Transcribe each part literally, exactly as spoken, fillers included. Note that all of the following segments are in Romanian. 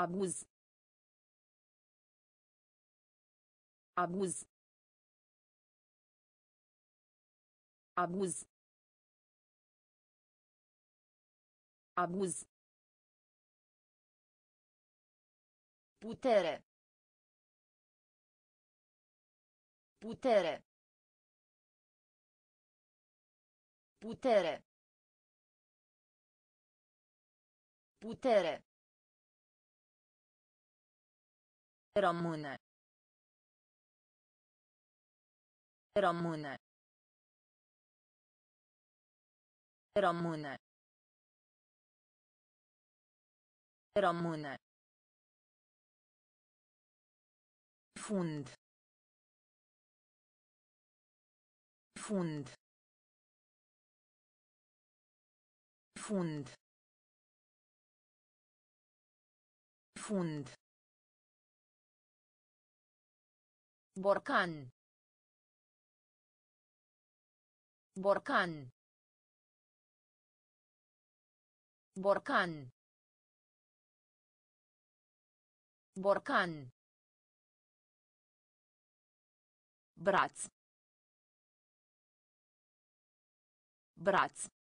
Abuz. Abuz. Abuz. Abuz. Putere. Putere. Putere. Putere. Rămâne. Rămâne. Rămâne. Rămâne. Fund. Fund. Fund. Fund. Borcan. Borcan. Borcan. Borcan. Braț. Braț.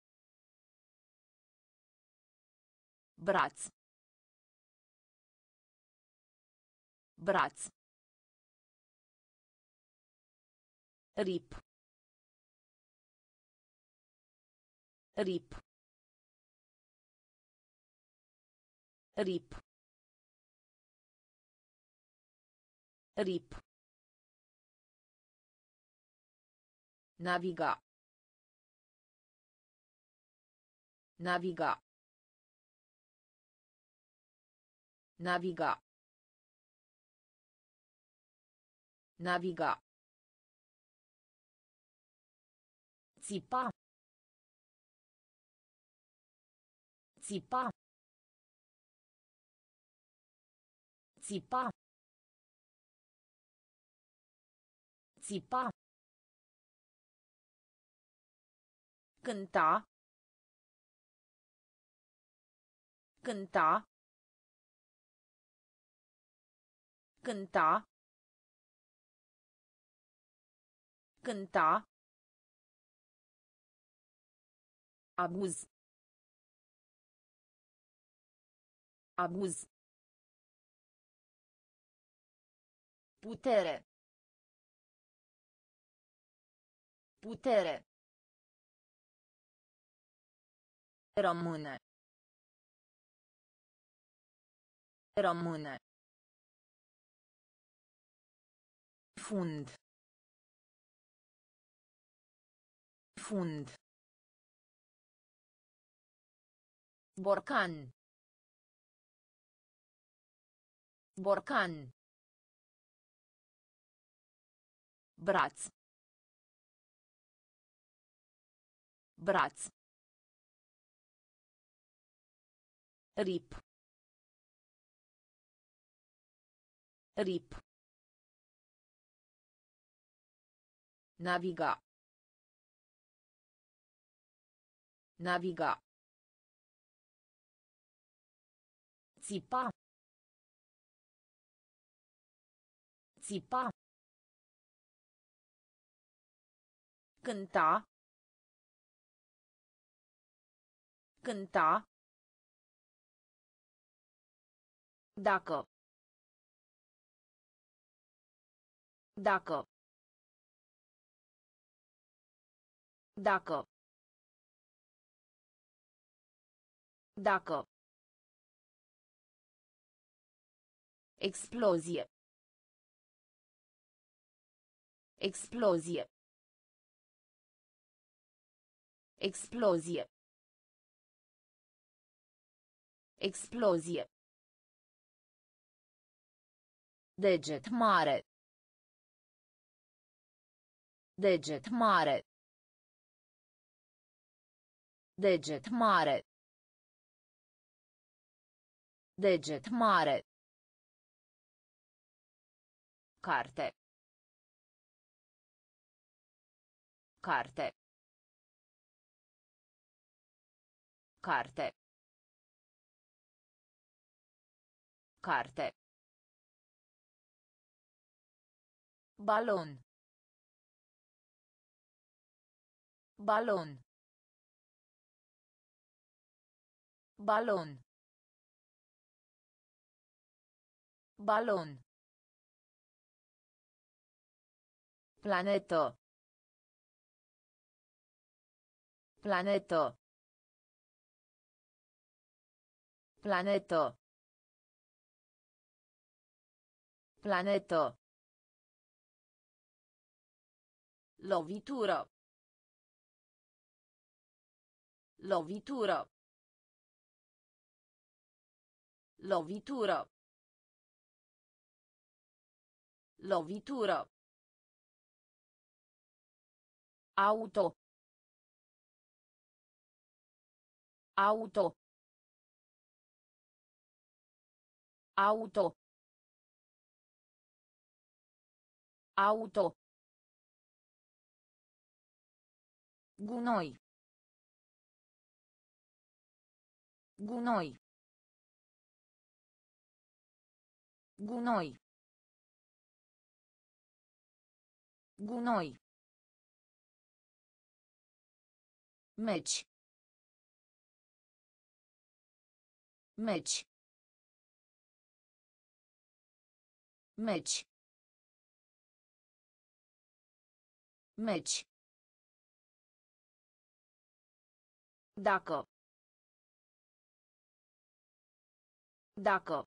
Braț. Braț. Rip. Rip. Rip. Rip. Naviga. Naviga. Naviga. Naviga. Țipa. Țipa. Țipa. Țipa. Cânta. Cânta. Cânta. Cânta. Abuz. Abuz. Putere. Putere. Rămâne. Rămâne. Fund. Fund. Borcan. Borcan. Braț. Braț. Rip. Rip. Naviga. Naviga. Țipa. Țipa. Cânta. Cânta. Dacă. Dacă. Dacă. Dacă. Explozie. Explozie. Explozie. Explozie. Deget mare. Deget mare. Deget mare. Deget mare. Carte. Carte. Carte. Carte. Balon. Balon. Balon. Balon. Planeto. Planeto. Planeto. Planeto. Lovitură. Lovitură. Lovitură. Lovitură. Auto. Auto. Auto. Auto. Gunoi. Gunoi. Gunoi. Gunoi. Meci. Meci. Meci. Meci. Dacă. Dacă.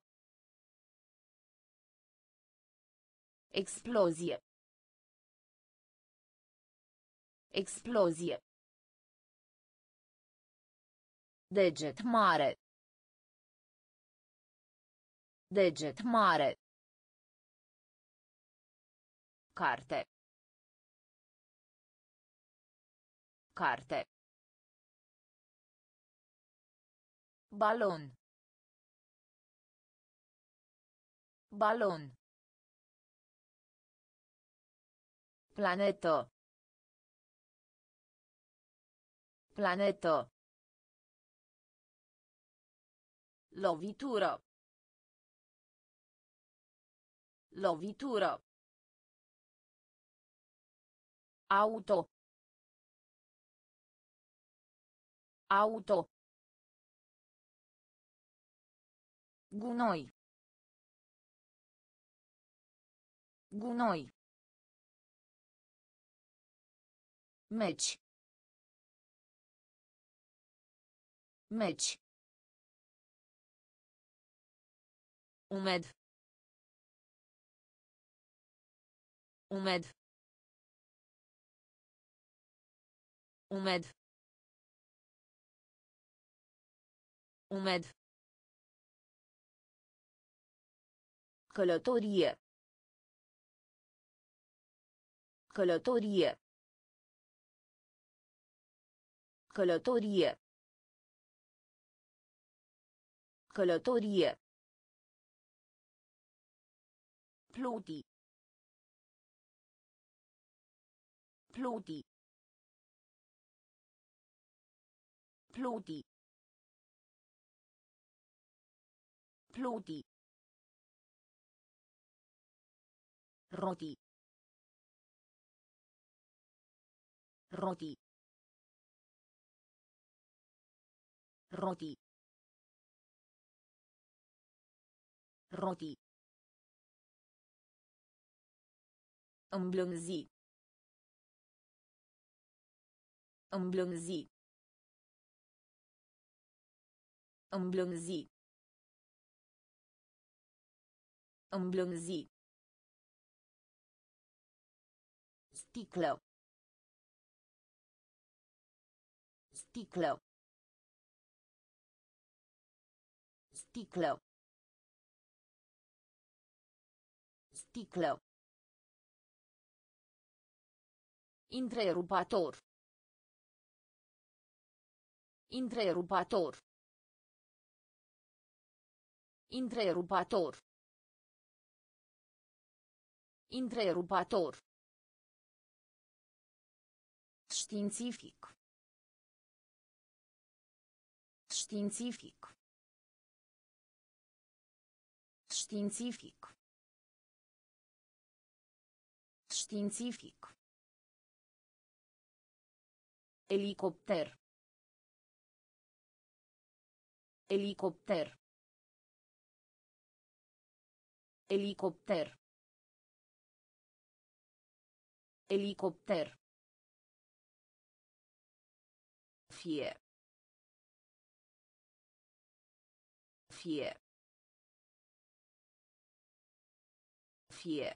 Explozie. Explozie. Deget mare. Deget mare. Carte. Carte. Balon. Balon. Planeto. Planeto. Lovitură. Lovitură. Auto. Auto. Gunoi. Gunoi. Meci. Meci. Umed. Umed. Umed. Umed. Călătorie. Călătorie. Călătorie. Călătorie. Pluti. Pluti. Pluti. Pluti. Roti. Roti. Roti. Roti. Îmblânzi. Îmblânzi. Îmblânzi. Îmblânzi. Sticlă. Sticlă. Sticlă. Sticlă. Întrerupator. Întrerupator. Întrerupator. Întrerupator. Științific. Științific. Științific. Științific. Elicopter. Elicopter. Elicopter. Elicopter. Fie. Fie. Fie.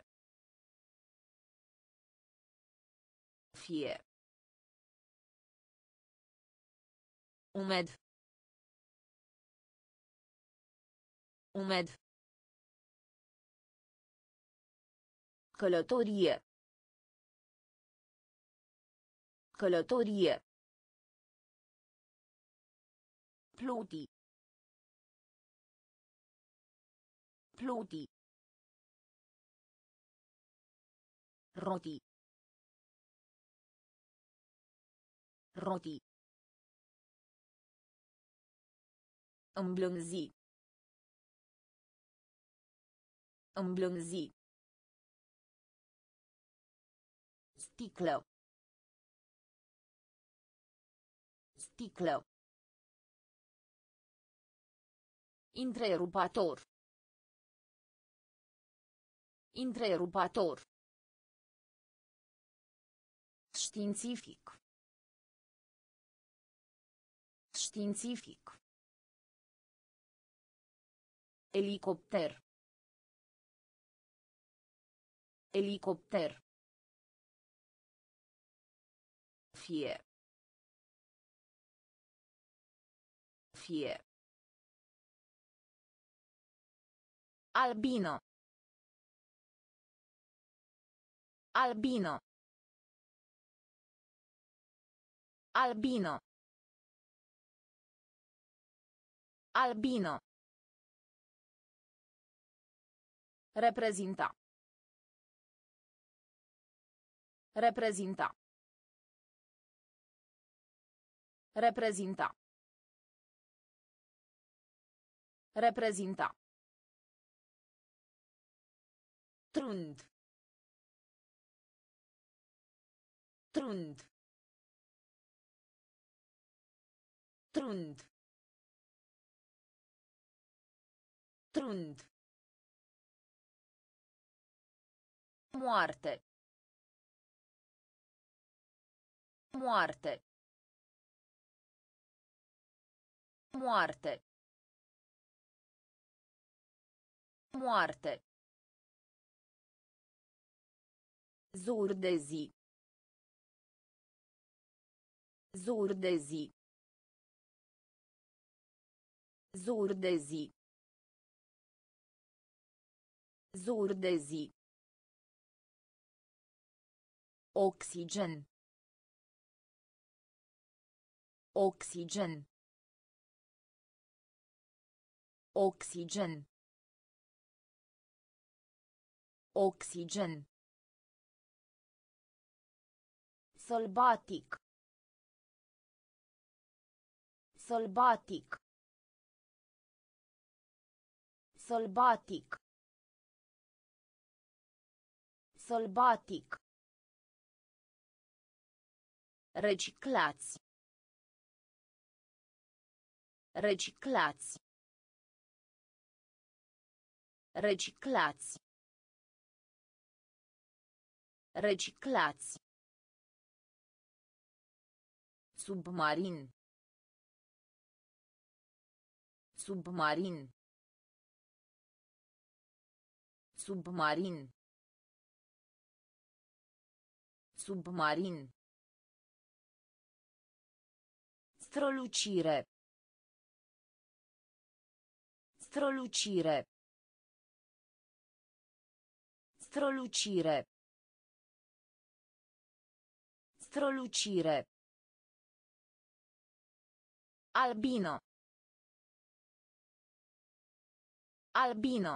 Fie. Umed. Umed. Călătorie. Călătorie. Pluti. Pluti. Roti. Roti. Îmblânzi. Îmblânzi. Sticlă. Sticlă. Întrerupator. Întrerupator. Științific. Științific. Elicopter. Elicopter. Fie. Fie. Albino. Albino. Albino. Albino. Reprezinta. Reprezinta. Reprezinta. Reprezinta. Trund. Trund. Trund. Trund. Moarte. Moarte. Moarte. Moarte. Zur de zi. Zur de zi. Zur de zi. Zur de zi. Oxigen. Oxigen. Oxigen. Oxigen. Sălbatic. Sălbatic. Sălbatic. Sălbatic. Reciclați. Reciclați. Reciclați. Reciclați. Submarin. Submarin. Submarin. Submarin. Strălucire. Strălucire. Strălucire. Strălucire. Albino. Albino.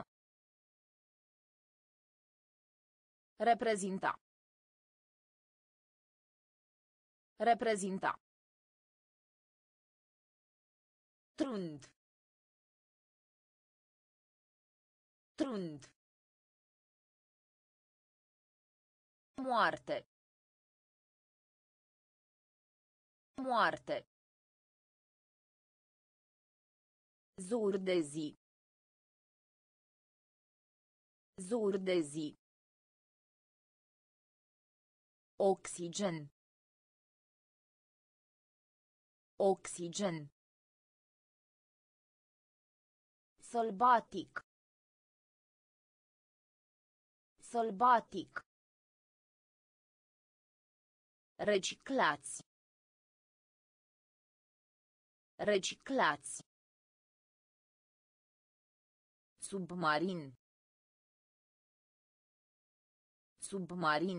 Reprezinta. Reprezinta. Trund. Trund. Moarte. Moarte. Zur de zi. Zur de zi. Oxigen. Oxigen. Sălbatic. Sălbatic. Reciclați. Reciclați. Submarin. Submarin.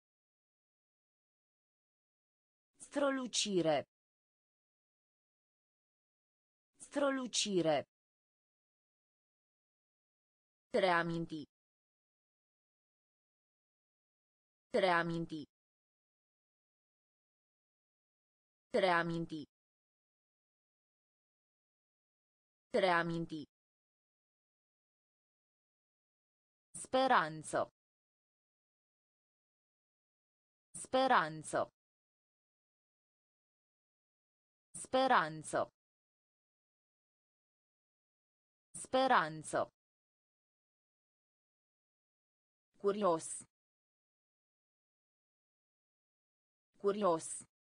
Strălucire. Strălucire. Reaminti. Reaminti. Reaminti. Reaminti. Speranță. Speranță. Speranță. Speranță. Curios. Curios.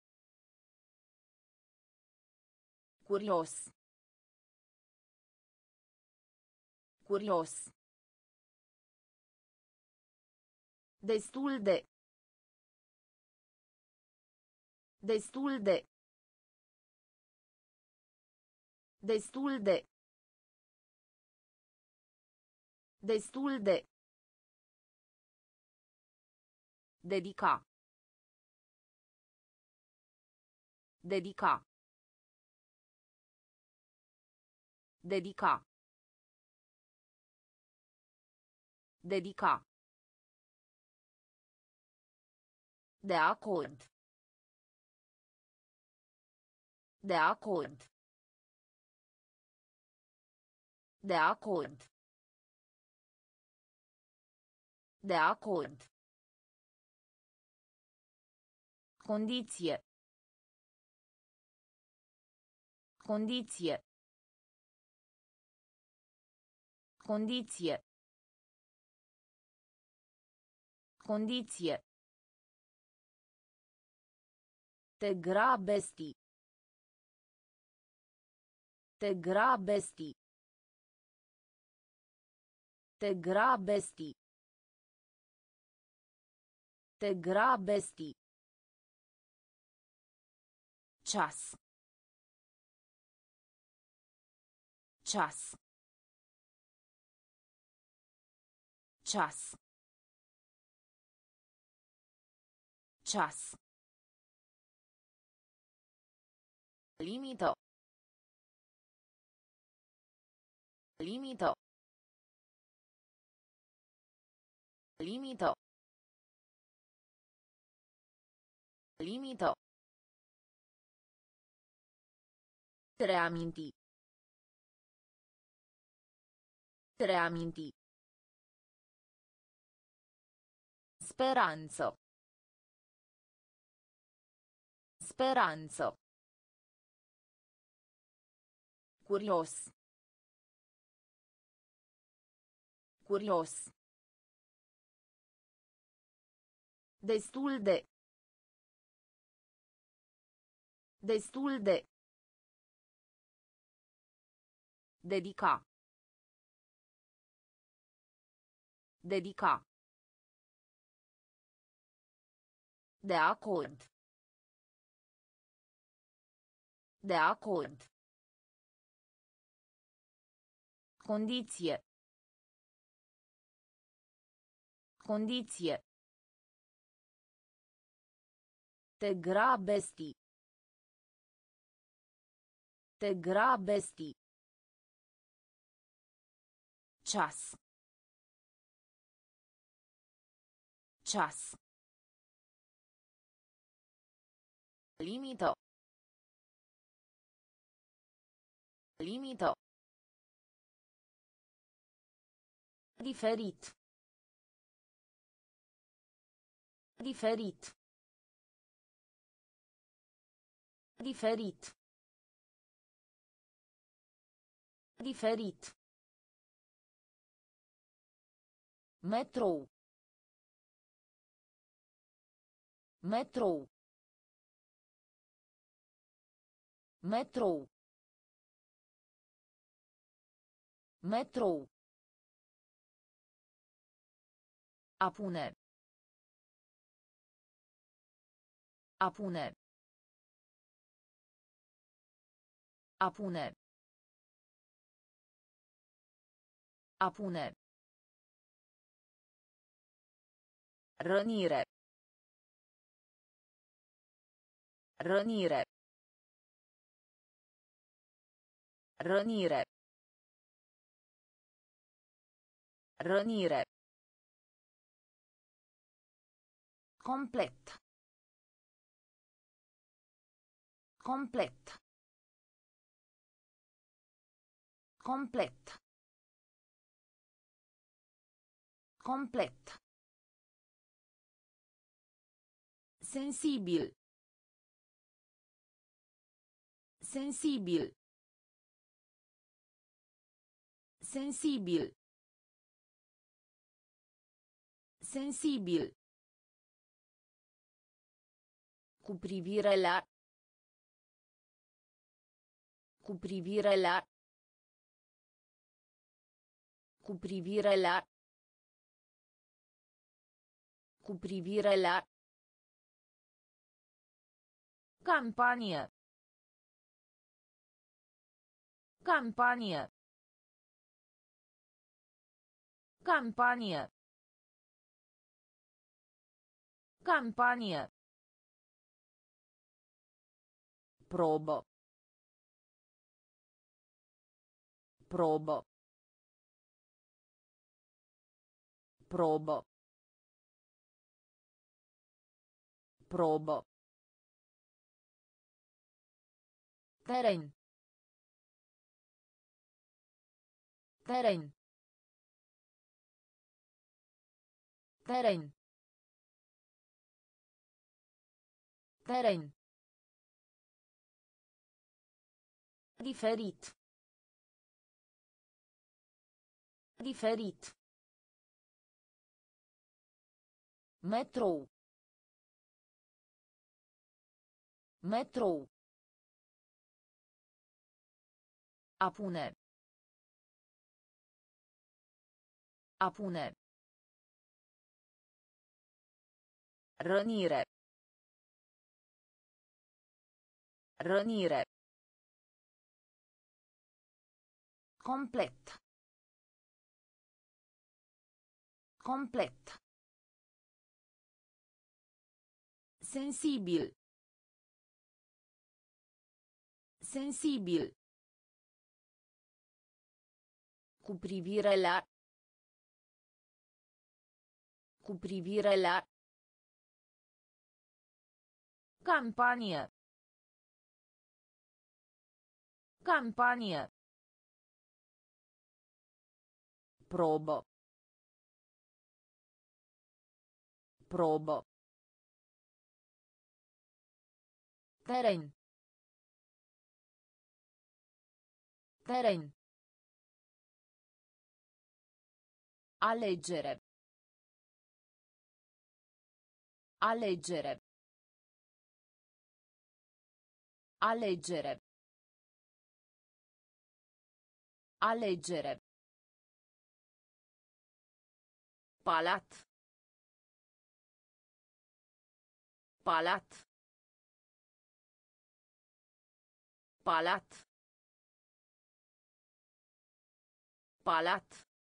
Curios. Curios. Destul de. Destul de. Destul de. Destul de. Dedica. Dedica. Dedica. Dedica. De acord. De acord. De acord. De acord. Condiție. Condiție. Condiție. Condiție. Te grabesti. Te grabesti. Te grabesti. Te grabesti. Ceas. Ceas. Ceas. Ceas. Limită. Limită. Limită. Limită. Reaminti. Reaminti. Speranță. Speranță. Curios. Curios. Destul de. Destul de. Dedica. Dedica. De acord. De acord. Condiție. Condiție. Te grabesti. Te grabesti. Ceas. Ceas. Limită. Limită. Diferit. Diferit. Diferit. Diferit. Metrou. Metrou. Metrou. Metrou. A pune. A pune. A pune. A pune. Rănire. Rănire. Rănire. Rănire. Complet. Complet. Complet. Complet. Sensibil. Sensibil. Sensibil. Sensibil. Cu privire la. Cu privire la. Cu privire la. Cu privire la. Campanie. Campanie. Campanie. Campanie. Probă. Probă. Probă. Probă. Teren. Teren. Teren. Teren. Diferit. Diferit. Metrou. Metrou. A pune. A pune. Rănire. Rănire. Complet. Complet. Sensibil. Sensibil. Cu privire la. Cu privire la. Campanie. Campanie. Probă. Probă. Teren. Teren. Alegere. Alegere. Alegere. Alegere. Palat. Palat. Palat. Palat.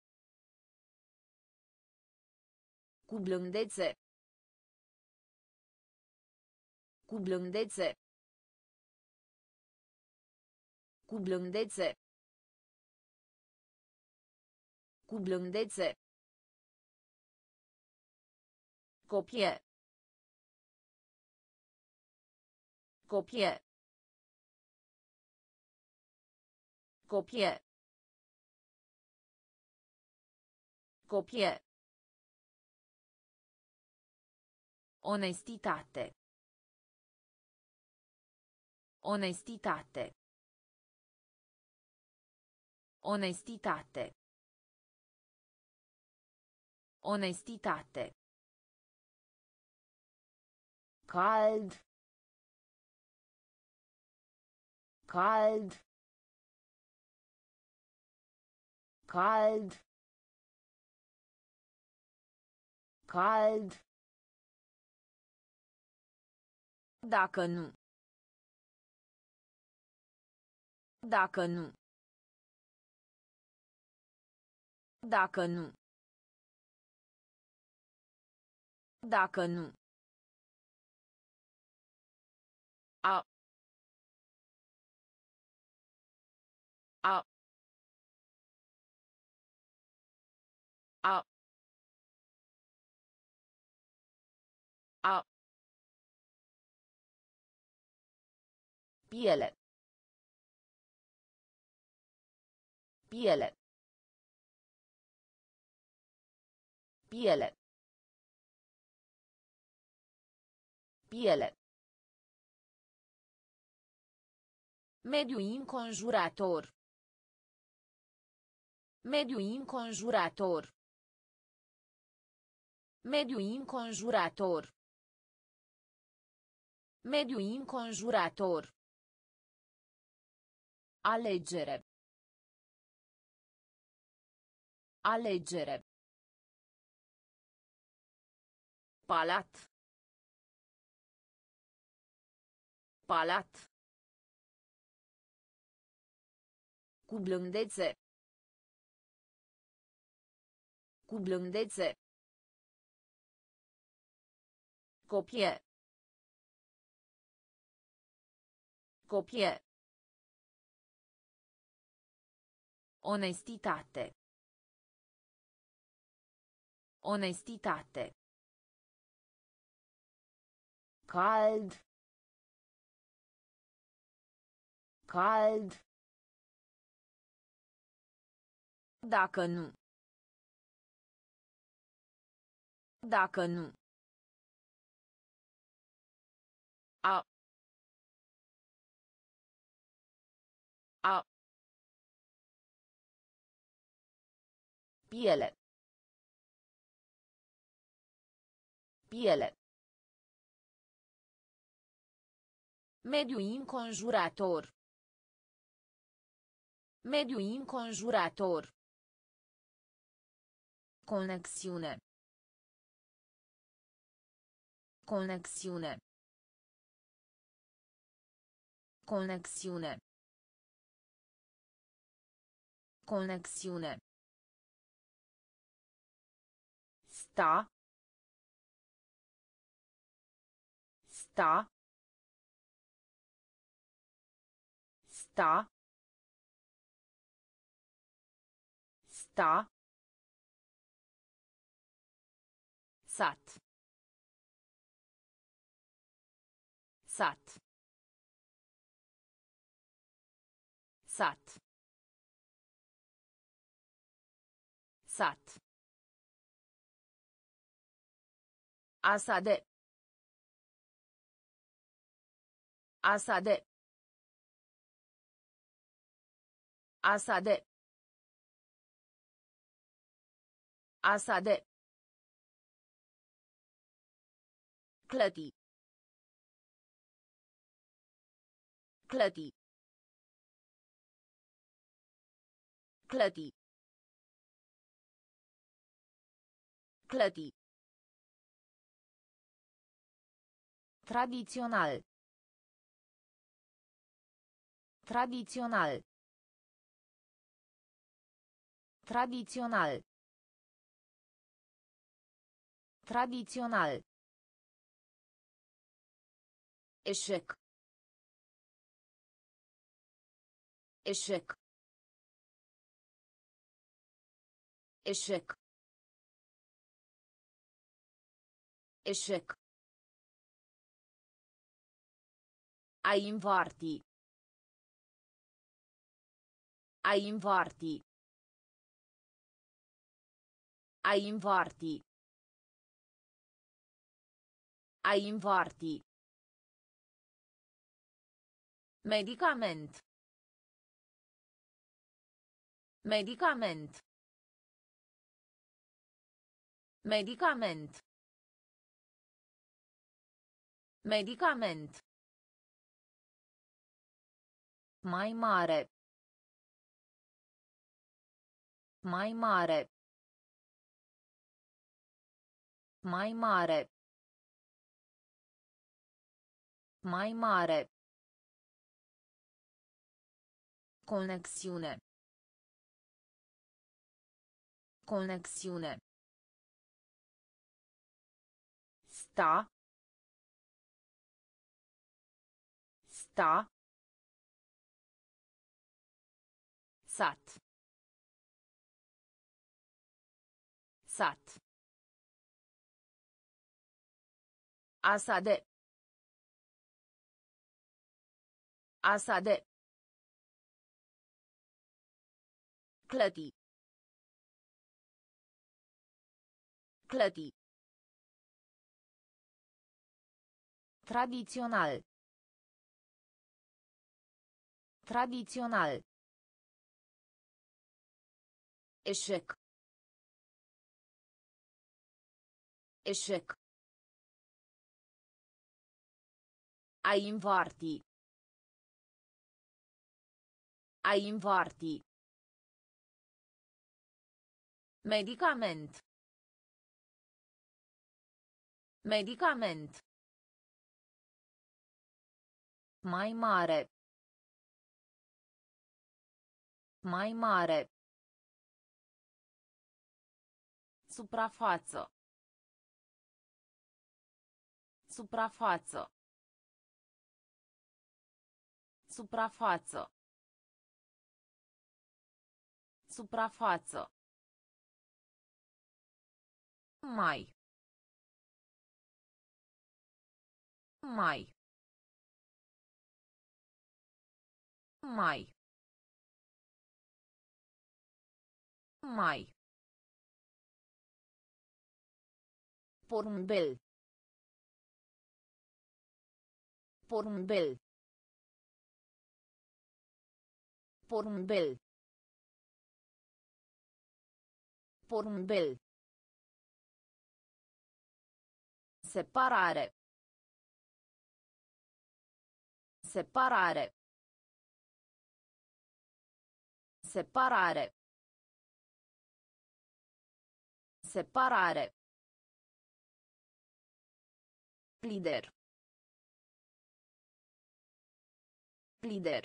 Cu blândețe. Cu blândețe. Cu blândețe. Cu blândețe. Copie. Copie. Copie. Copie. Onestitate. Onestitate. Onestitate. Onestitate. Cald. Cald. Cald. Cald. Dacă nu. Dacă nu. Dacă nu. Dacă nu. A. A. A. A. Piele. Piele. Piele. Piele. Mediu înconjurător. Mediu înconjurător. Mediu înconjurător. Mediu înconjurător. Alegere. Alegere. Palat. Palat. Cu blândețe. Cu blândețe. Copie. Copie. Onestitate. Onestitate. Cald. Cald. Dacă nu. Dacă nu. A. A. Piele. Piele. Mediu înconjurător. Mediu înconjurător. Conexiune. Conexiune. Conexiune. Conexiune. Sta. Sta. Sta. Sta. Sat. Sat. Sat. Sat. Asade. Asade. Asade. Asade. Clăti. Clăti. Clăti. Clăti. Tradițional. Tradițional. Tradițional. Tradițional. Eșec. Eșec. Eșec. Eșec. A invarti. A invarti. A invarti. A invarti. Medicament. Medicament. Medicament. Medicament. Mai mare. Mai mare. Mai mare. Mai mare. Conexiune. Conexiune. Sta. Sta. Sat. Sat. Asade. Asade. Clădi. Clădi. Tradițional. Tradițional. Eșec. Eșec. A invarti. A invarti. Medicament. Medicament. Mai mare. Mai mare. Suprafață. Suprafață. Suprafață. Suprafață. Mai. Mai. Mai. Mai. Porumbel. Porumbel. Porumbel. Porumbel. Separare. Separare. Separare. Separare. Lider. Lider.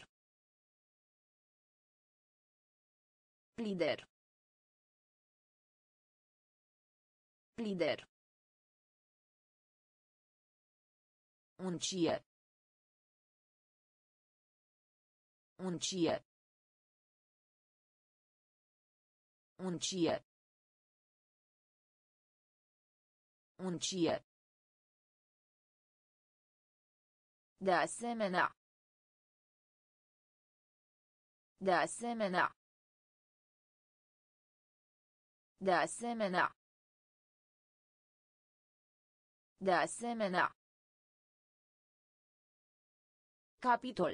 Lider. Lider. Uncie. Uncie. Uncie. Uncie. De asemenea. De asemenea. De asemenea. De asemenea. Capitol.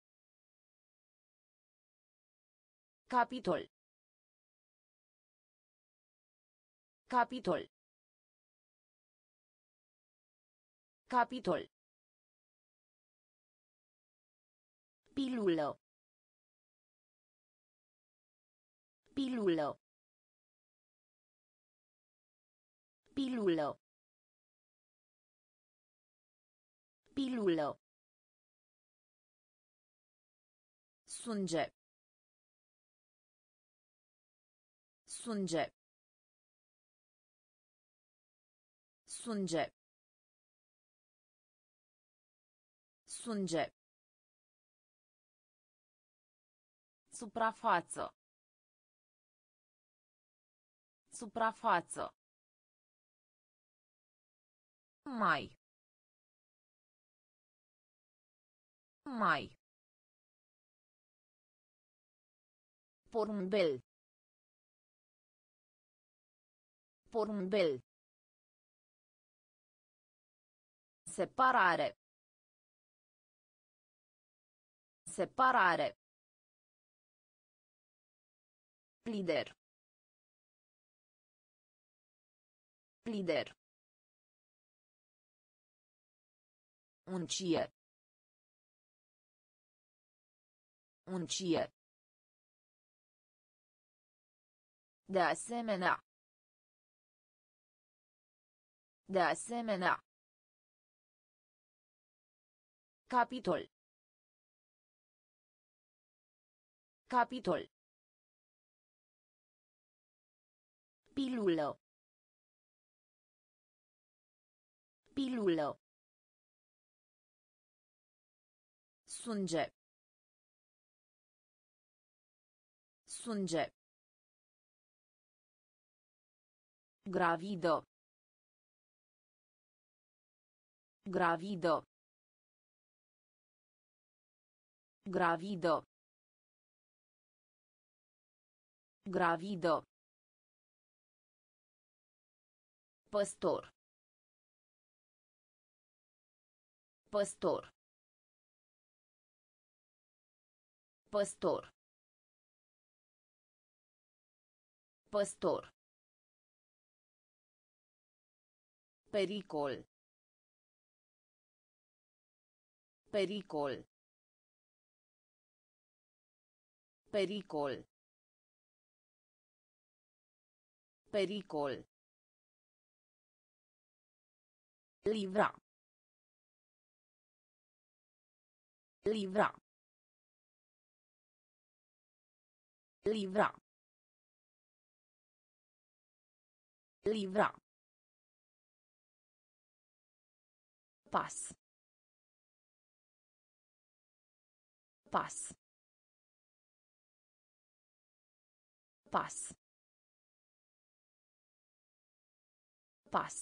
Capitol. Capitol. Capitol. Pilulă. Pilulă. Pilulă. Pilulă. Sânge. Sânge. Sânge. Sânge. Suprafață. Suprafață. Mai. Mai. Porumbel. Porumbel. Separare. Separare. Lider. Lider. Uncie. Uncie. De asemenea. De asemenea. Capitol. Capitol. Pilulă. Pilulă. Sânge. Sânge. Gravidă. Gravidă. Gravidă. Gravidă. Păstor. Păstor. Păstor. Păstor. Pericol. Pericol. Pericol. Pericol. Livra. Livra. Livra. Livra. Pas. Pas. Pas. Pas.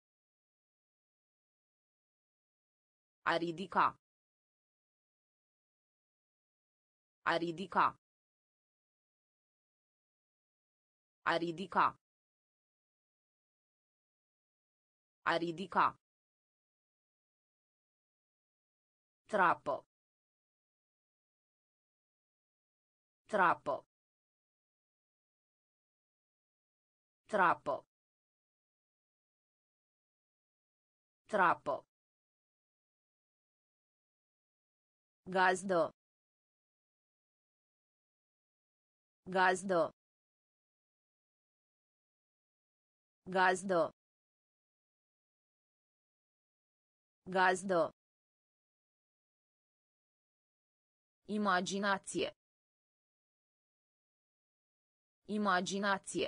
A ridica. A ridica. A ridica. A ridica. Trapă. Trapă. Trapă. Trapă. Gazdă. Gazdă. Gazdă. Gazdă. Imaginație. Imaginație.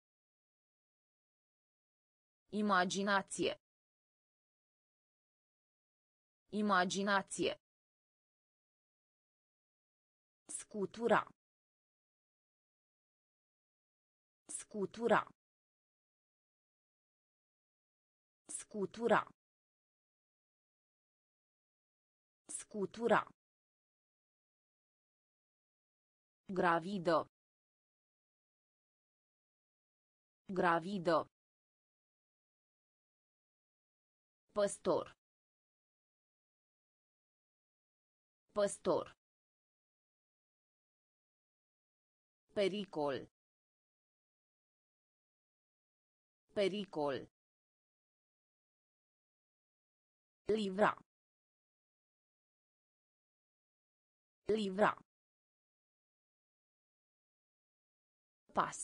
Imaginație. Imaginație. Scutura. Scutura. Scutura. Scutura. Gravidă. Gravidă. Păstor. Păstor. Pericol. Pericol. Livra. Livra. Pas.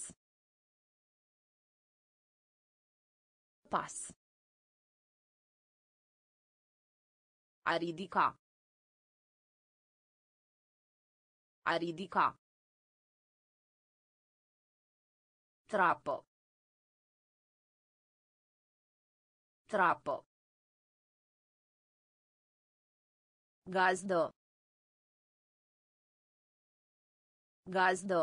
Pas. A ridica. A ridica. Trapă. Trapă. Gazdă. Gazdă.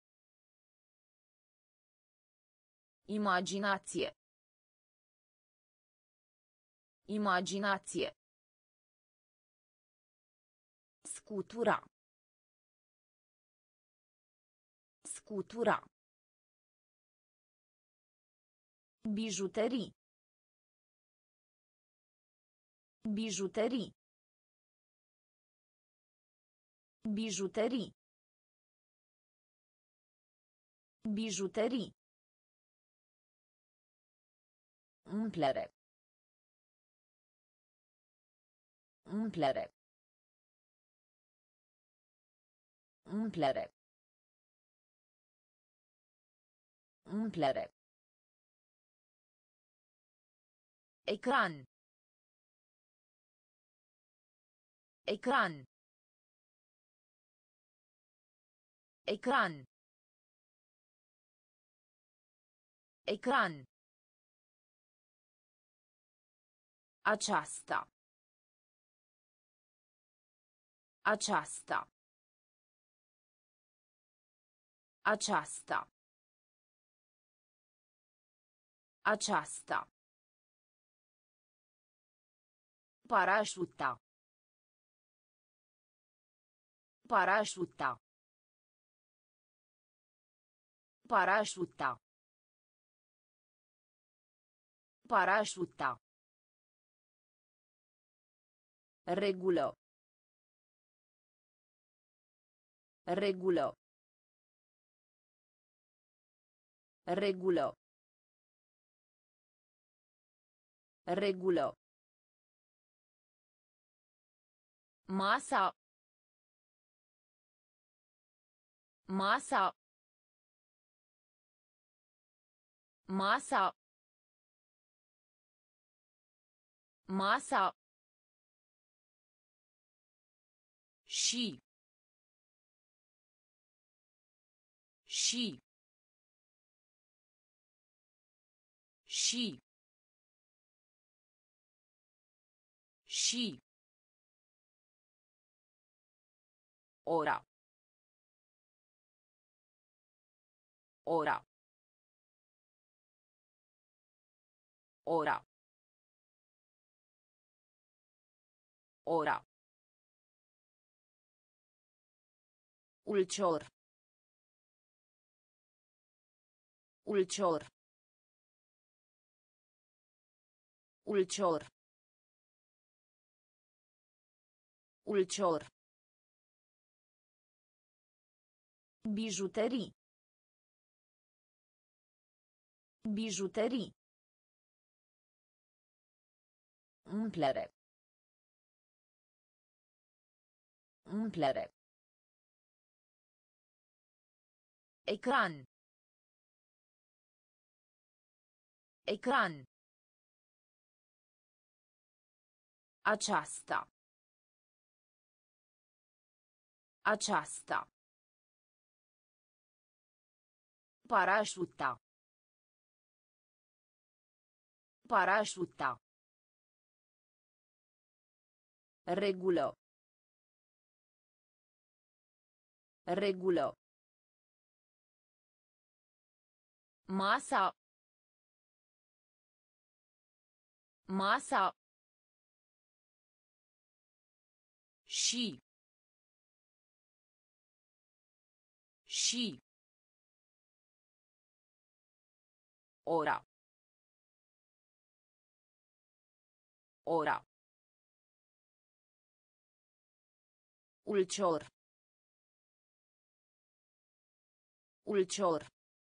Imaginație. Imaginație. Scutura. Scutura. Bijuterii. Bijuterii. Bijuterii. Bijuterii. Umplere. Umplere. Umplere. Umplere. Ecran. Ecran. Ecran. Ecran. Aceasta. Aceasta. Aceasta. Aceasta. Parașuta. Parașuta. Parașuta. Parașuta. Regulă. Regulă. Regulă. Regulă. Masa. Masa. Masa. Masa. Și. Și. Și. Și. Ora. Ora. Ora. Ora. Ulcior. Ulcior. Ulcior. Ulcior. Bijuterii. Bijuterii. Umplere. Umplere. Ecran. Ecran. Aceasta. Aceasta. Parașuta. Parașuta. Regulă. Regulă. Masa. Masa. Și. Și. Ora. Ora. Ulcior. Ulcior.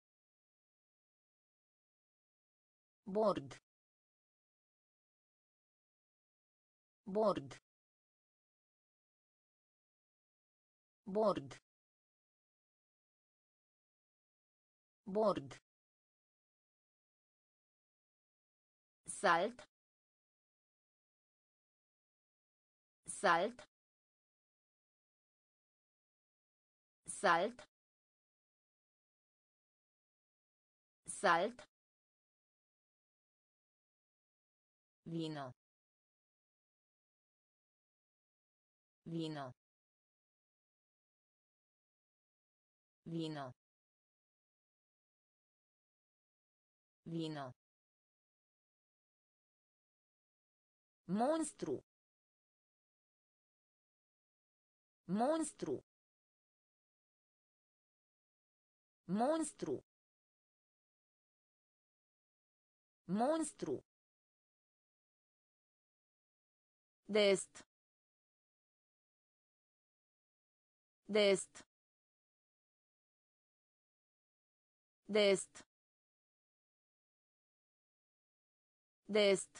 Bord. Bord. Bord. Bord. Salt. Salt. Salt. Salt. Vino. Vino. Vino. Vino. Monstru. Monstru. Monstru. Monstru. De est. De est. De est. De est.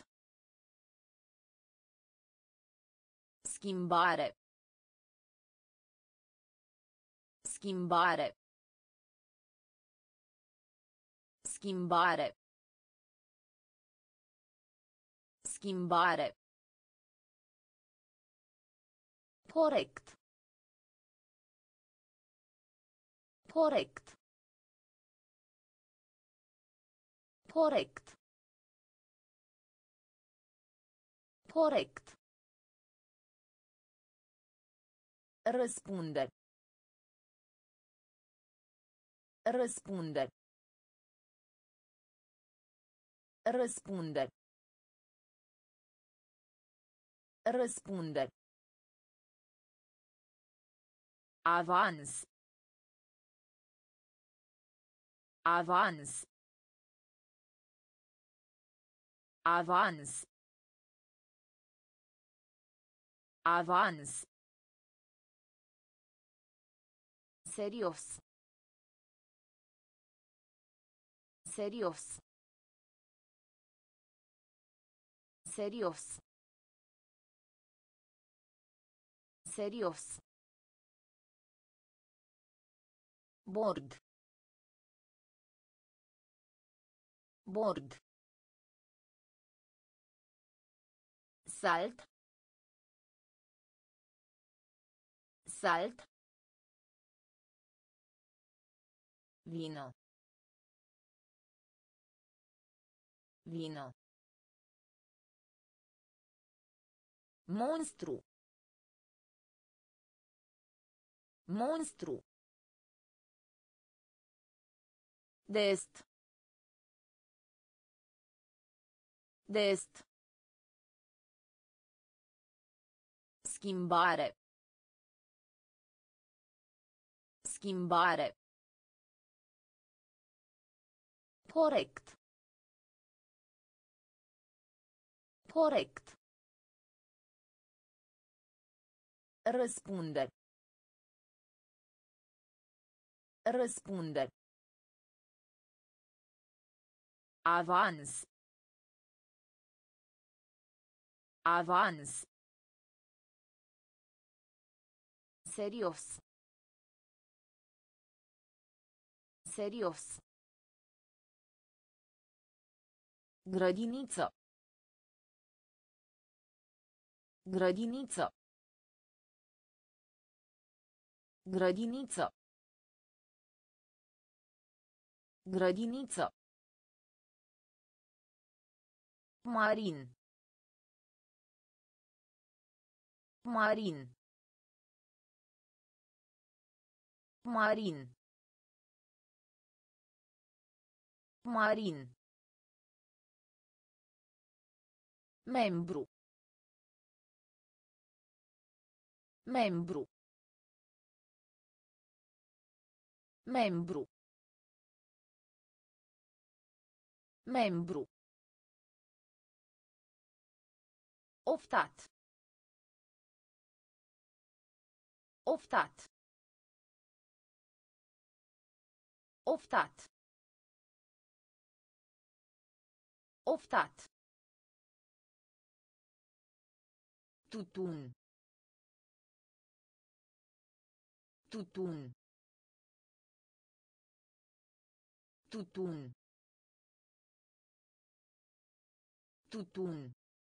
Schimbare. Schimbare. Schimbare. Schimbare. Corect. Corect. Corect. Corect. Răspunde. Răspunde. Răspunde. Răspunde. Avans. Avans. Avans. Avans. Serios. Serios. Serios. Serios. Bord. Bord. Salt. Salt. Vino. Vino. Monstru. Monstru. De est. De est. Schimbare. Schimbare. Corect. Corect. Răspunde. Răspunde. Avans. Avans. Serios. Serios. Grădiniță. Grădiniță. Grădiniță. Grădiniță. Marin. Marin. Marin. Marin. Membru. Membru. Membru. Membru. Oftat. Oftat. Oftat. Oftat. Tutun. Tutun. Tutun. Tutun.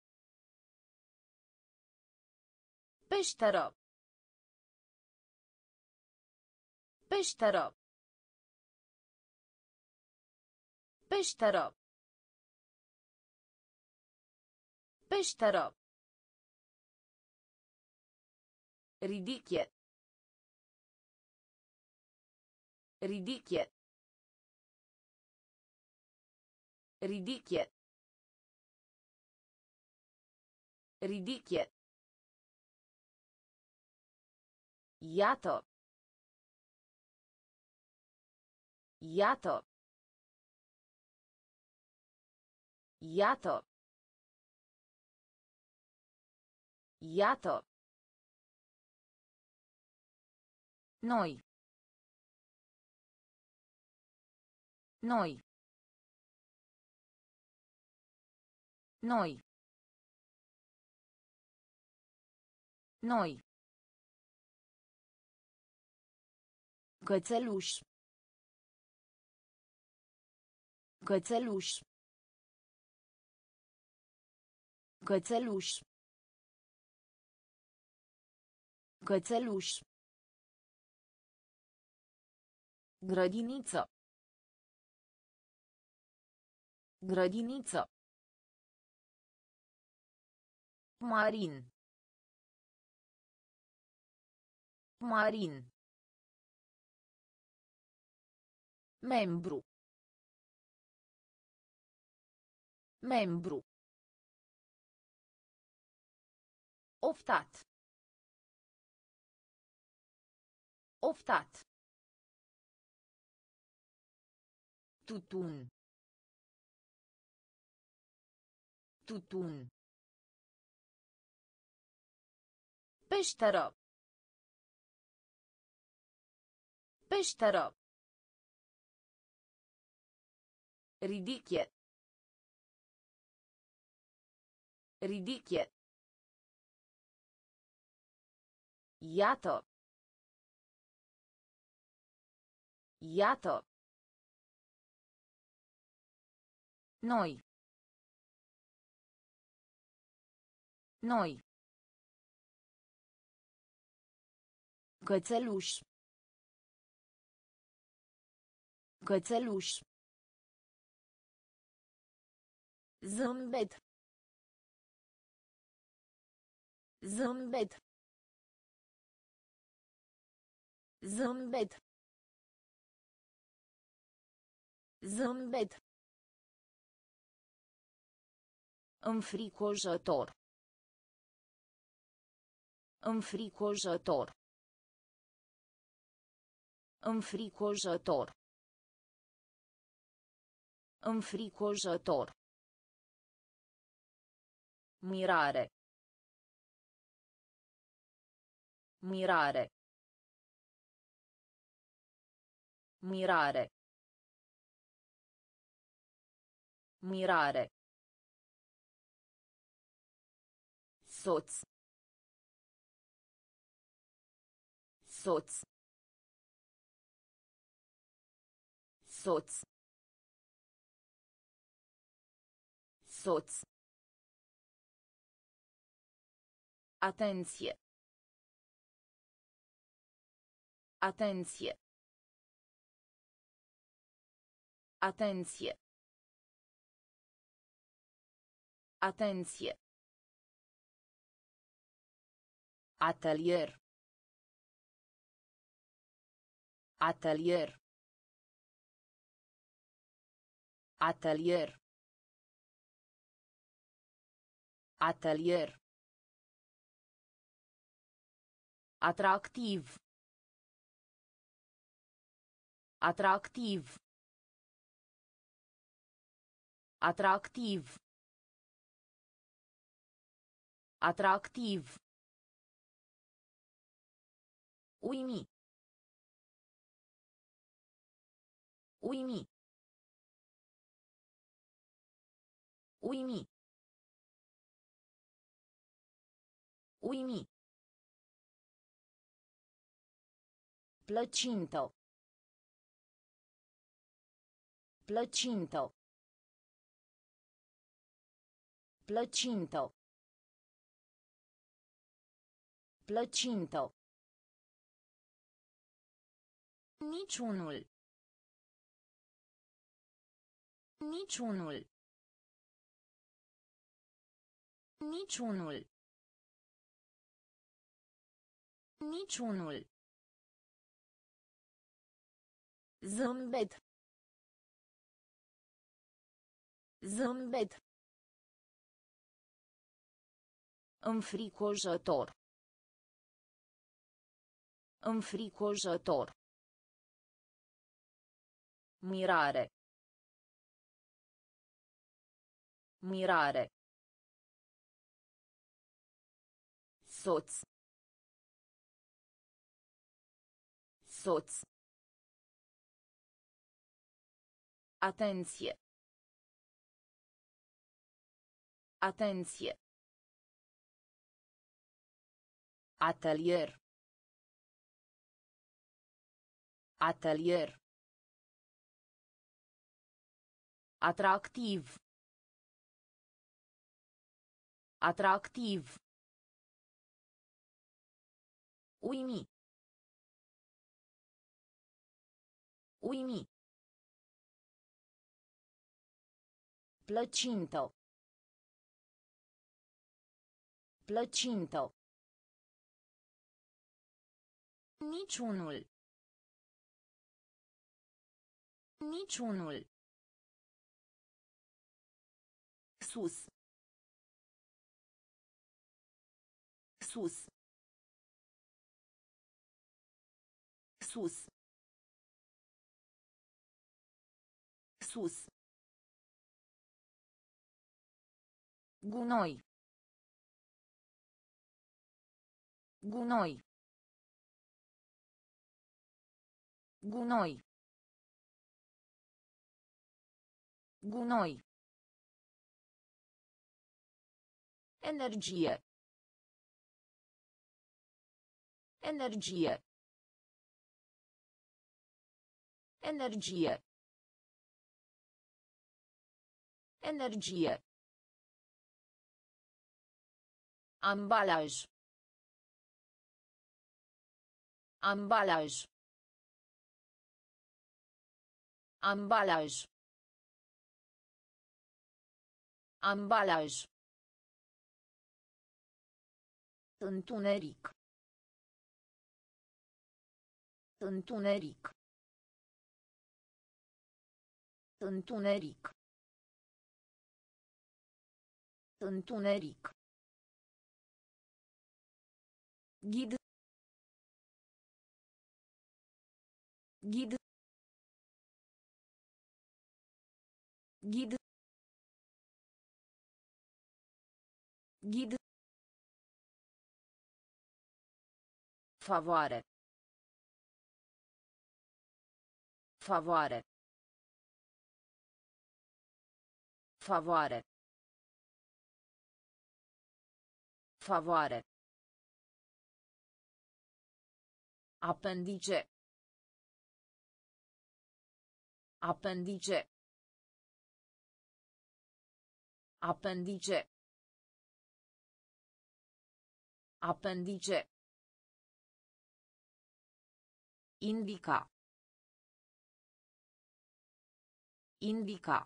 Peșteră. Peșteră. Peșteră. Peșteră. Ridichie. Ridichie. Ridichie. Ridichie. Iată. Iată. Iată. Iată. Noi. Noi. Noi. Noi. Cățeluș. Cățeluș. Cățeluș. Cățeluș. Grădiniță. Grădiniță. Marin. Marin. Membru. Membru. Oftat. Oftat. Tutun. Tutun. Peșteră. Peșteră. Ridichie. Ridichie. Iată. Iată. Noi. Noi. Cățeluș. Cățeluș. Zâmbet. Zâmbet. Zâmbet. Zâmbet. Înfricoșător. Înfricoșător. Înfricoșător. Înfricoșător. Mirare. Mirare. Mirare. Mirare. Soț. Soț. Soț. Soț. Atenție. Atenție. Atenție. Atenție. Atelier. Atelier. Atelier. Atelier. Atractiv. Atractiv. Atractiv. Atractiv. Uimi. Uimi. Uimi. Uimi. Plăcintă. Plăcintă. Plăcintă. Plăcintă. Niciunul. Niciunul. Niciunul. Niciunul. Zâmbet. Zâmbet. Înfricoșător. Înfricoșător. Mirare. Mirare. Soț. Soț. Atenție. Atenție. Atelier. Atelier. Atractiv. Atractiv. Uimi. Uimi. Plăcintă. Plăcintă. Niciunul. Niciunul. Sus. Sus. Sus. Sus. Gunoi. Gunoi. Gunoi. Gunoi. Energie. Energie. Energie. Energie. Ambalaj. Ambalaj. Ambalaj. Ambalaj. Întuneric. Întuneric. Întuneric. Întuneric. Ghid. Ghid. Ghid. Ghid. Favoare. Favoare. Favoare. Favoare. Apendice. Apendice. Apendice. Apendice. Indica. Indica.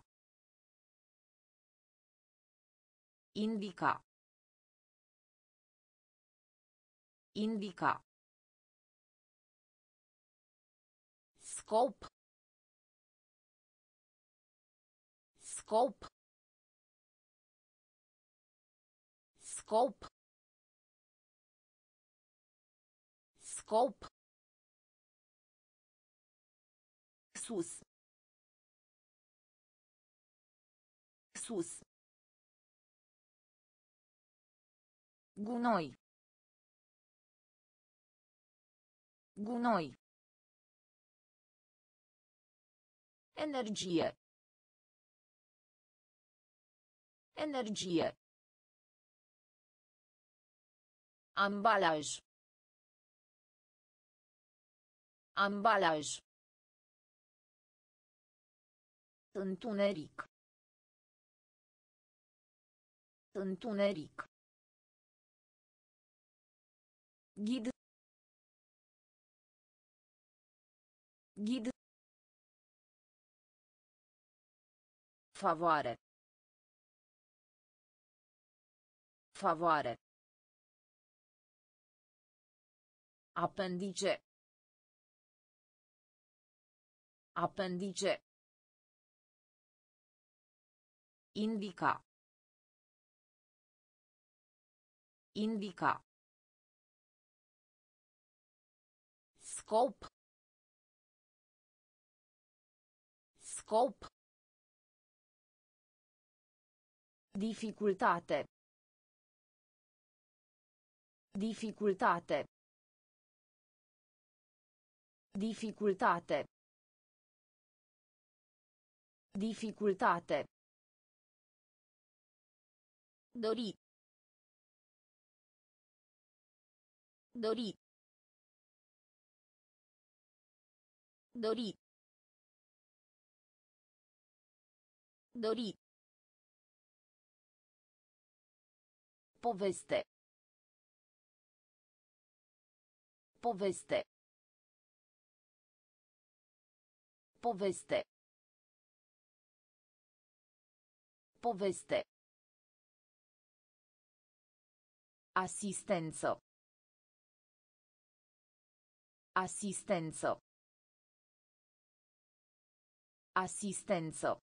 Indica. Indica. Scop. Scop. Scop. Scop. Sus. Sus. Gunoi. Gunoi. Energie. Energie. Ambalaj. Ambalaj. Întuneric. Întuneric. Ghid. Ghid. Favoare. Favoare. Apendice. Apendice. Indica. Indica. Scop. Scop. Dificultate. Dificultate. Dificultate. Dificultate. Dori. Dori. Dori. Dori. Poveste. Poveste. Poveste. Poveste. Asistență. Asistență. Asistență.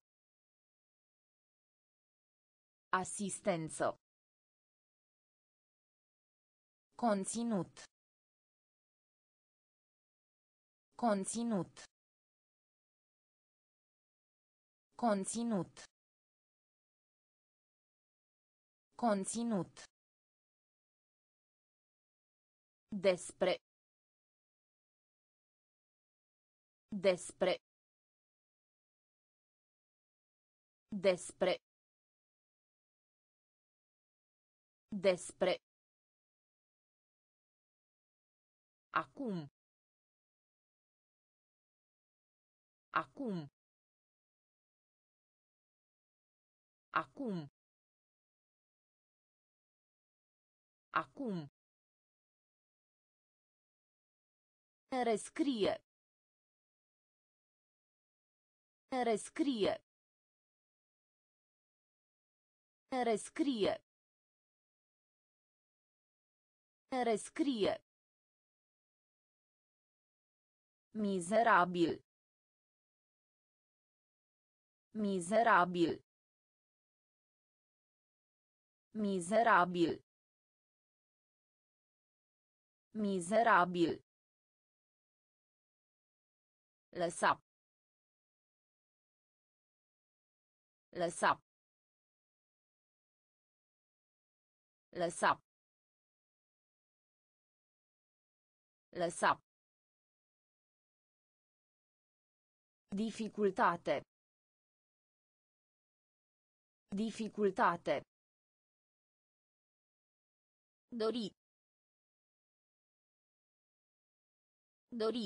Asistență. Conținut. Conținut. Conținut. Conținut. Despre. Despre. Despre. Despre. Acum. Acum. Acum. Acum. Rescrie. Rescrie. Rescrie. Rescrie. Mizerabil. Mizerabil. Mizerabil. Mizerabil. Lăsa. Lăsa. Lăsa. Lăsa. Dificultate. Dificultate. Dori. Dori.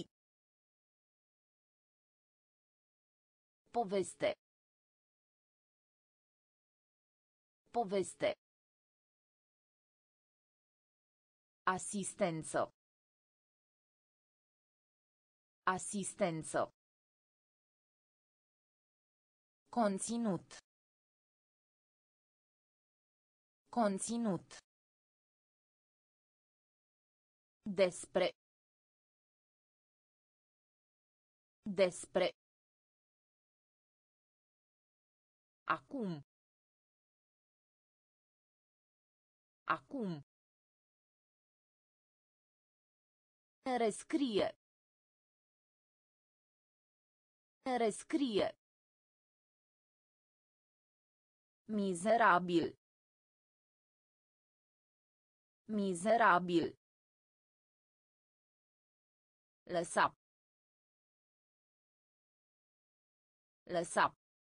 Poveste. Poveste. Asistență. Asistență. Conținut. Conținut. Despre. Despre. Acum. Acum. Rescrie. Rescrie. Mizerabil. Mizerabil. Lăsa. Lăsa.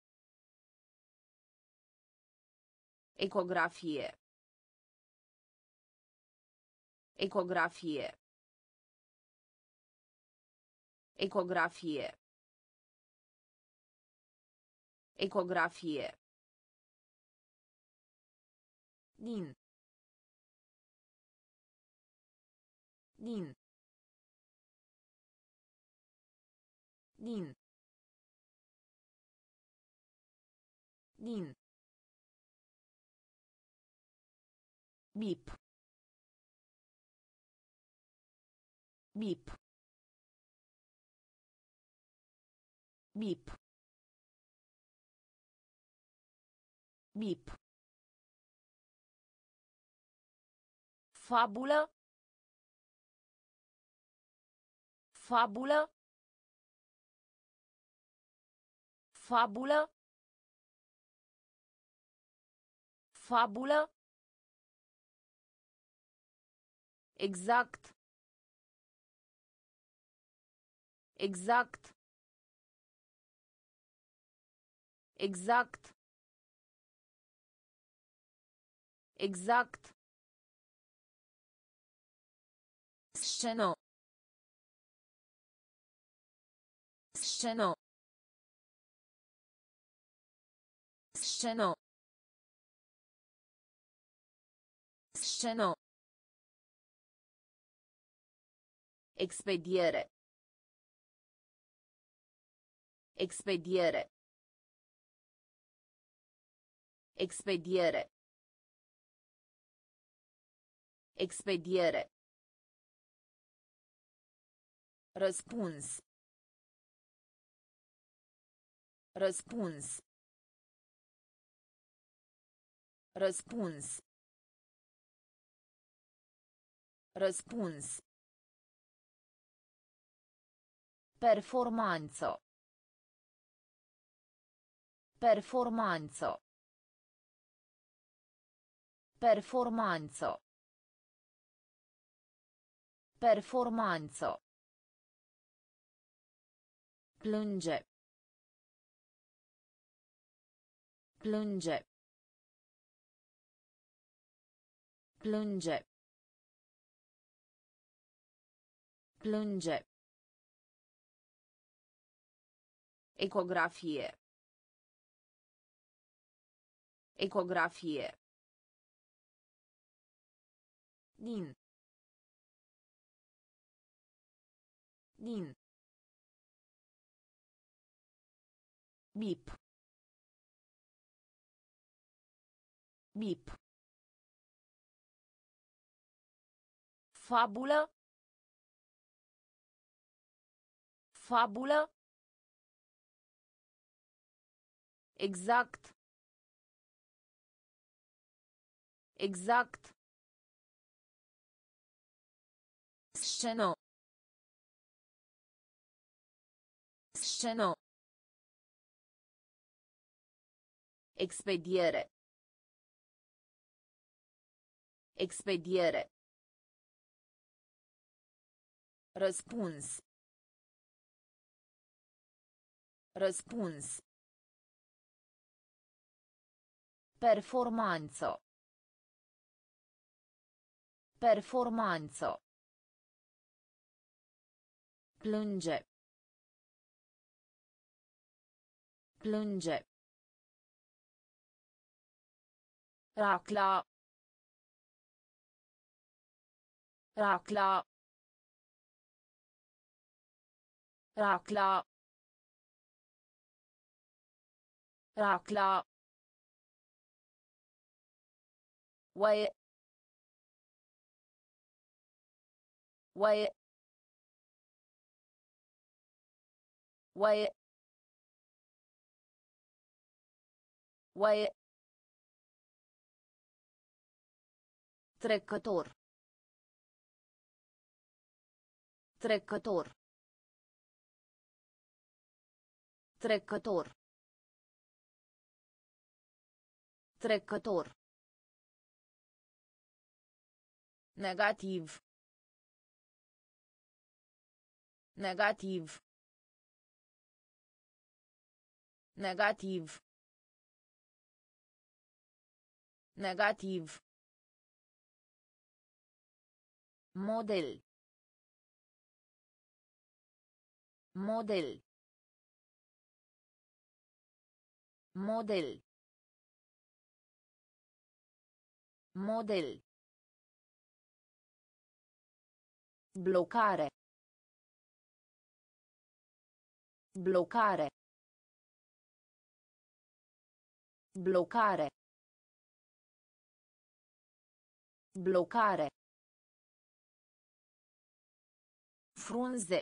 Ecografie. Ecografie. Ecografie. Ecografie. Din. Din. Din. Din. Bip. Bip. Bip. Bip. Fabulă. Fabulă. Fabulă. Fabulă. Exact. Exact. Exact. Exact. Scenă. Scenă. Scenă. Scenă. Expediere. Expediere. Expediere. Expediere. Răspuns. Răspuns. Răspuns. Răspuns. Performanță. Performanță. Performanță. Performanță. Plânge. Plânge. Plânge. Plânge. Ecografie. Ecografie. Din. Din. Bip. Bip. Fabulă. Fabulă. Exact. Exact. Scenă. Scenă. Expediere. Expediere. Răspuns. Răspuns. Performanță. Performanță. Plânge. Plânge. Racla. Racla. Racla. Racla. Oaie. Oaie. Oaie. Oaie. Trecător. Trecător. Trecător. Trecător. Negativ. Negativ. Negativ. Negativ. Model. Model. Model. Model. Blocare. Blocare. Blocare. Blocare. Frunze.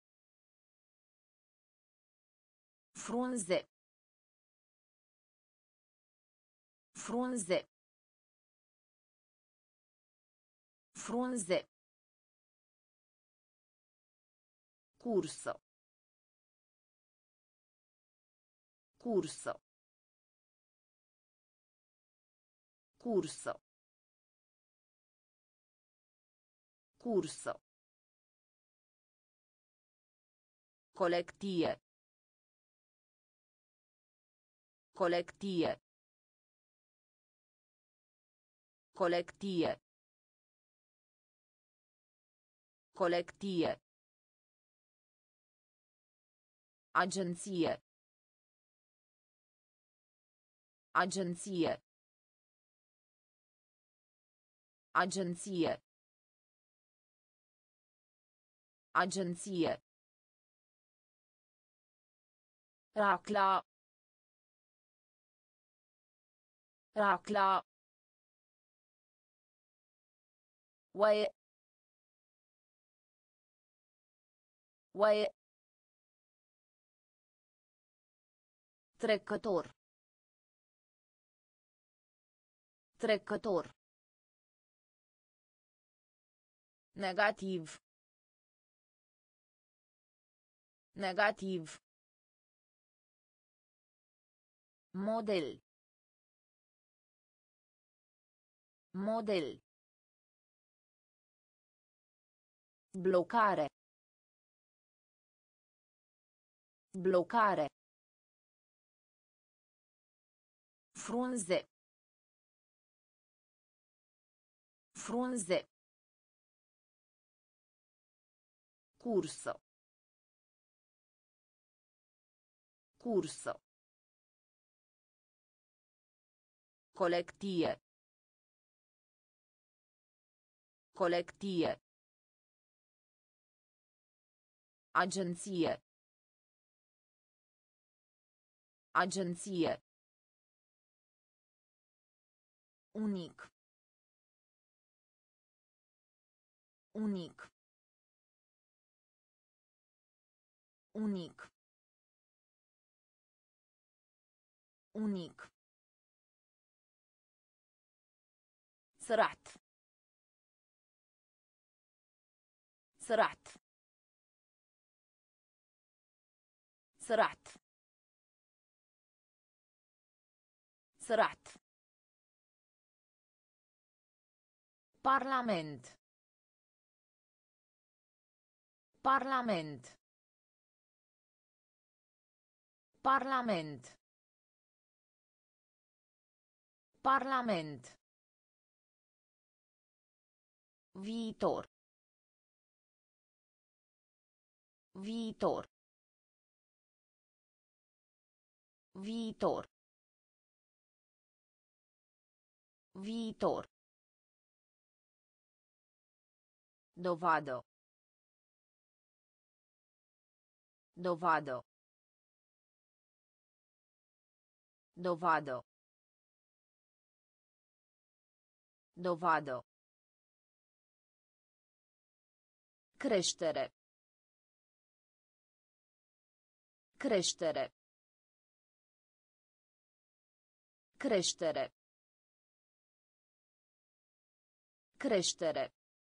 Frunze. Frunze. Frunze. Curso. Curso. Curso. Curso. Colectie. Colectie. Colectie. Colectie. Agenție. Agenție. Agenție. Agenție. Racla. Racla. Oaie. Oaie. Trecător. Trecător. Negativ. Negativ. Model. Model. Blocare. Blocare. Frunze. Frunze. Curso. Curso. Colectie. Colectie. Agenție. Agenție. Unic. Unic. Unic. Unic. Sărat. Sărat. Sărat. Sărat. Parlament. Parlament. Parlament. Parlament. Viitor. Viitor. Viitor. Viitor. Dovadă. Dovadă. Dovadă. Dovadă. Creștere. Creștere. Creștere. Creștere.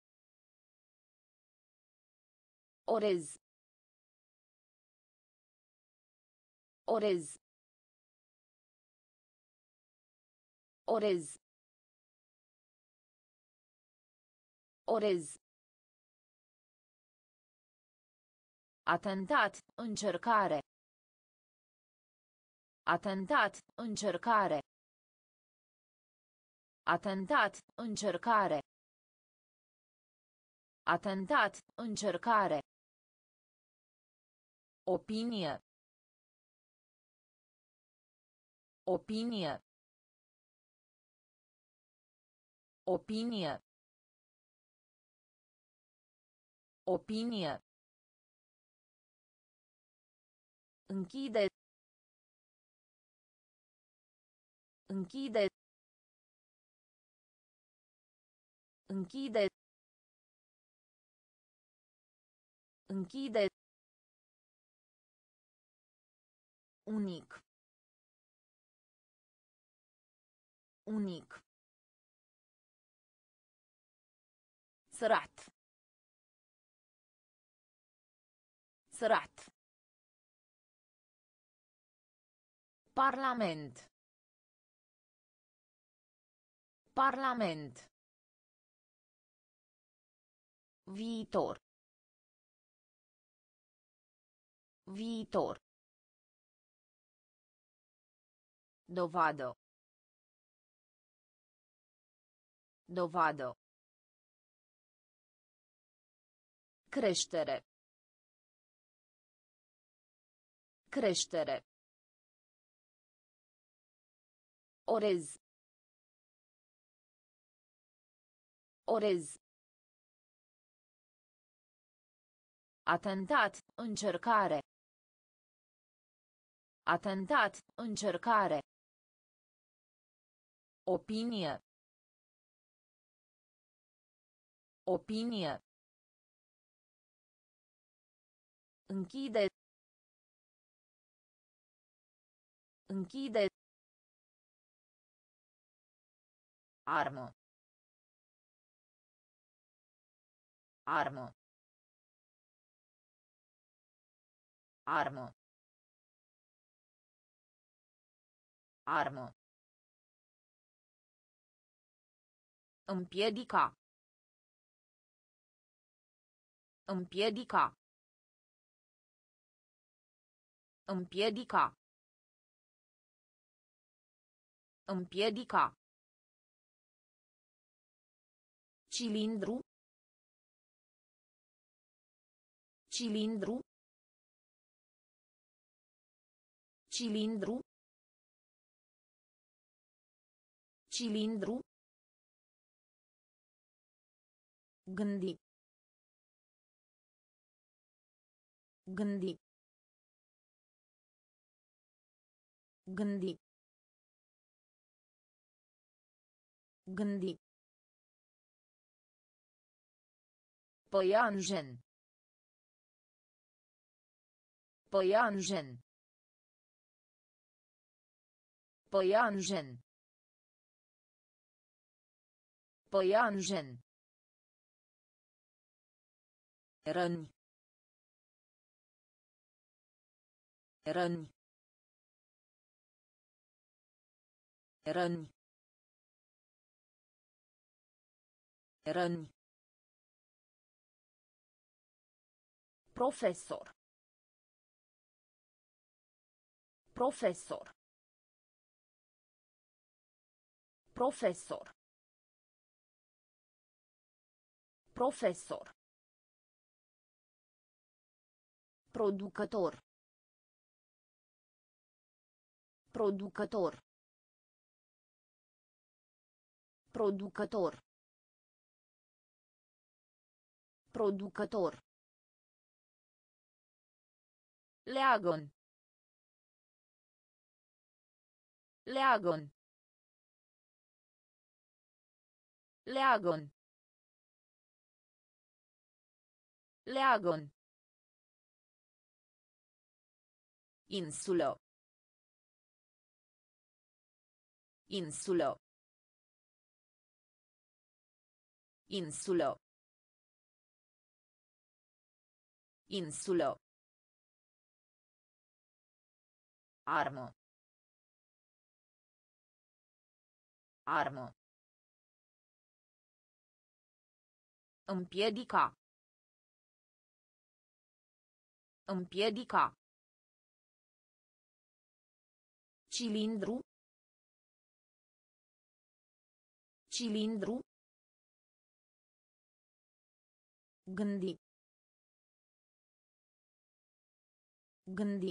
Orez. Orez. Orez. Orez. Atentat, încercare. Atentat, încercare. Atentat, încercare. Atentat, încercare. Opinie. Opinie. Opinie. Opinie. Închide. Închide. Închide. Închide. Unic. Unic. Sărat. Sărat. Parlament. Parlament. Viitor. Viitor. Dovadă. Dovadă. Creștere. Creștere. Orez. Orez. Atentat, încercare. Atentat, încercare. Opinie. Opinie. Închide. Închide. Armă. Armă. Armă. Armă. Împiedica. Împiedica. Împiedica. Împiedica. Cilindru. Cilindru. Cilindru. Cilindru. Gândi. Gândi. Gândi. Gândi. Păianjen. Păianjen. Păianjen. Păianjen. Răni. Răni. Răni. Răni. Profesor. Profesor. Profesor. Profesor. Producător. Producător. Producător. Producător. Leagăn. Leagăn. Leagăn. Leagăn. Insulă. Insulă. Insulă. Insulă. Armă. Armă. Împiedica. Împiedica. Cilindru. Cilindru. Gândi. Gândi.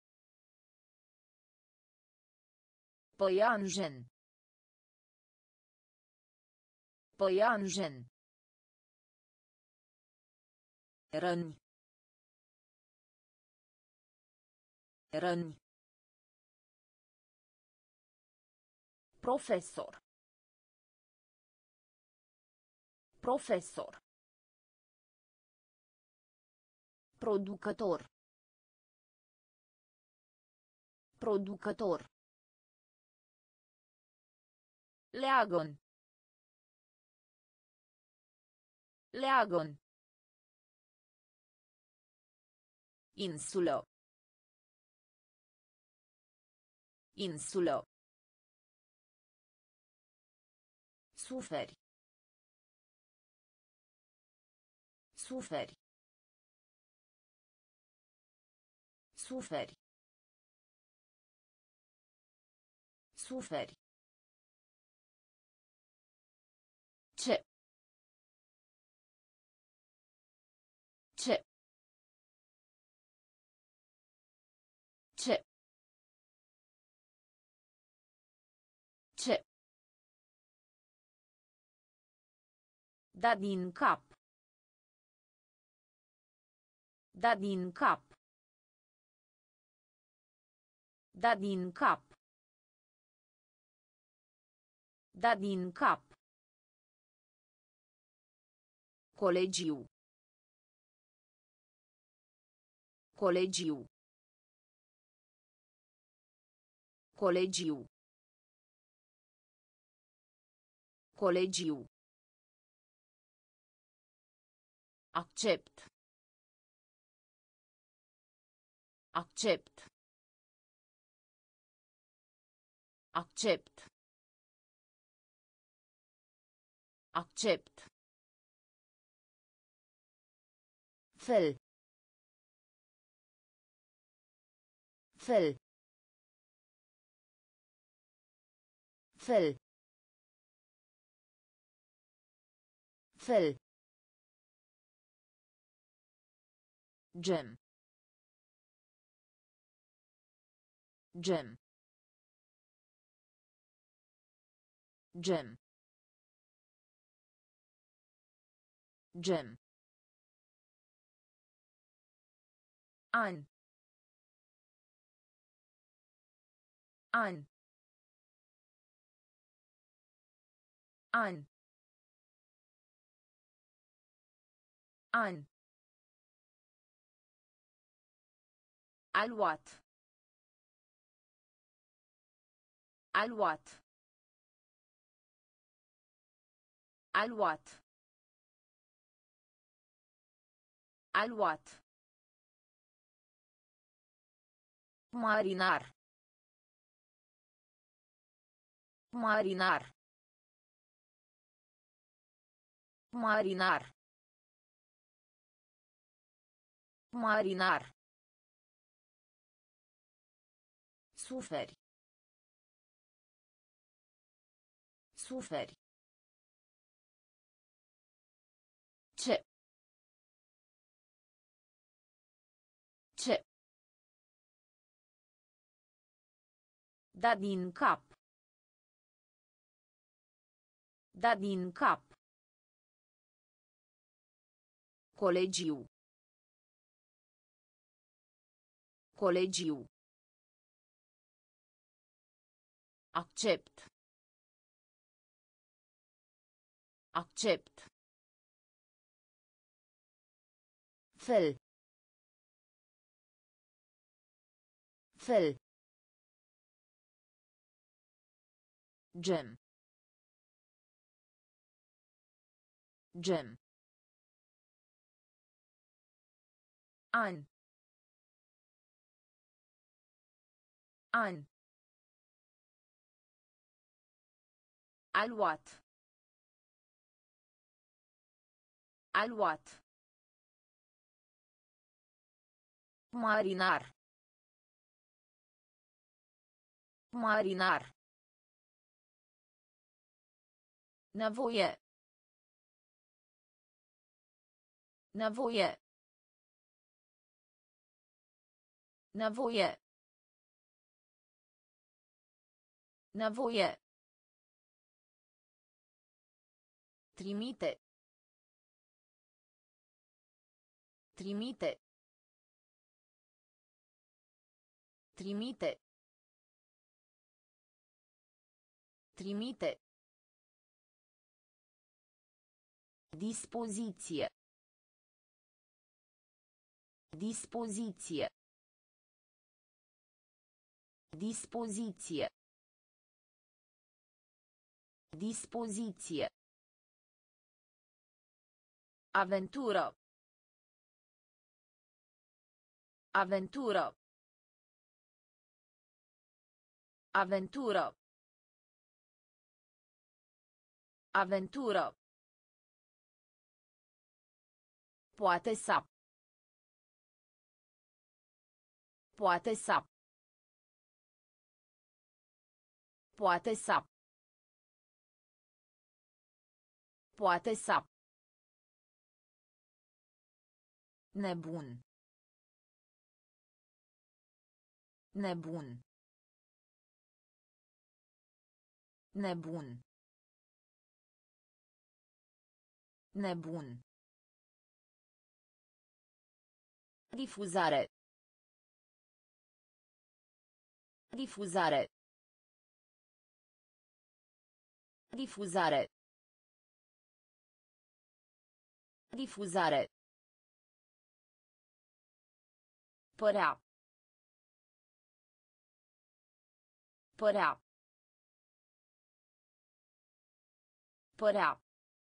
Păianjen. Păianjen. Răni. Răni. Profesor. Profesor. Producător. Producător. Leagăn. Leagăn. Insulă. Insulă. Suferi. Suferi. Suferi. Suferi. Ce. Ce. Ce. Ce. Da din cap. Da din cap. Da din cap. Da din cap. Colegiu. Colegiu. Colegiu. Colegiu. Accept. Accept. Accept. Accept. Fel. Fel. Fel. Fel. Gem. Gem. Gem. Gem. An. An. An. An. Aluat. Aluat. Aluat. Aluat. Marinar. Marinar. Marinar. Marinar. Suferi. Suferi. Ce. Ce. Da din cap. Da din cap. Colegiu. Colegiu. Accept. Accept. Fel. Fel. Gem. Gem. An. An. Aluat. Aluat. Marinar. Marinar. Nevoie. Nevoie. Nevoie. Nevoie. Trimite. Trimite. Trimite. Trimite. Dispoziție. Dispoziție. Dispoziție. Dispoziție. Aventură. Aventură. Aventură. Aventură. Poate să. Poate să. Poate să. Poate să. Nebun. Nebun. Nebun. Nebun. Difuzare. Difuzare. Difuzare. Difuzare. Părea. Părea. Părea.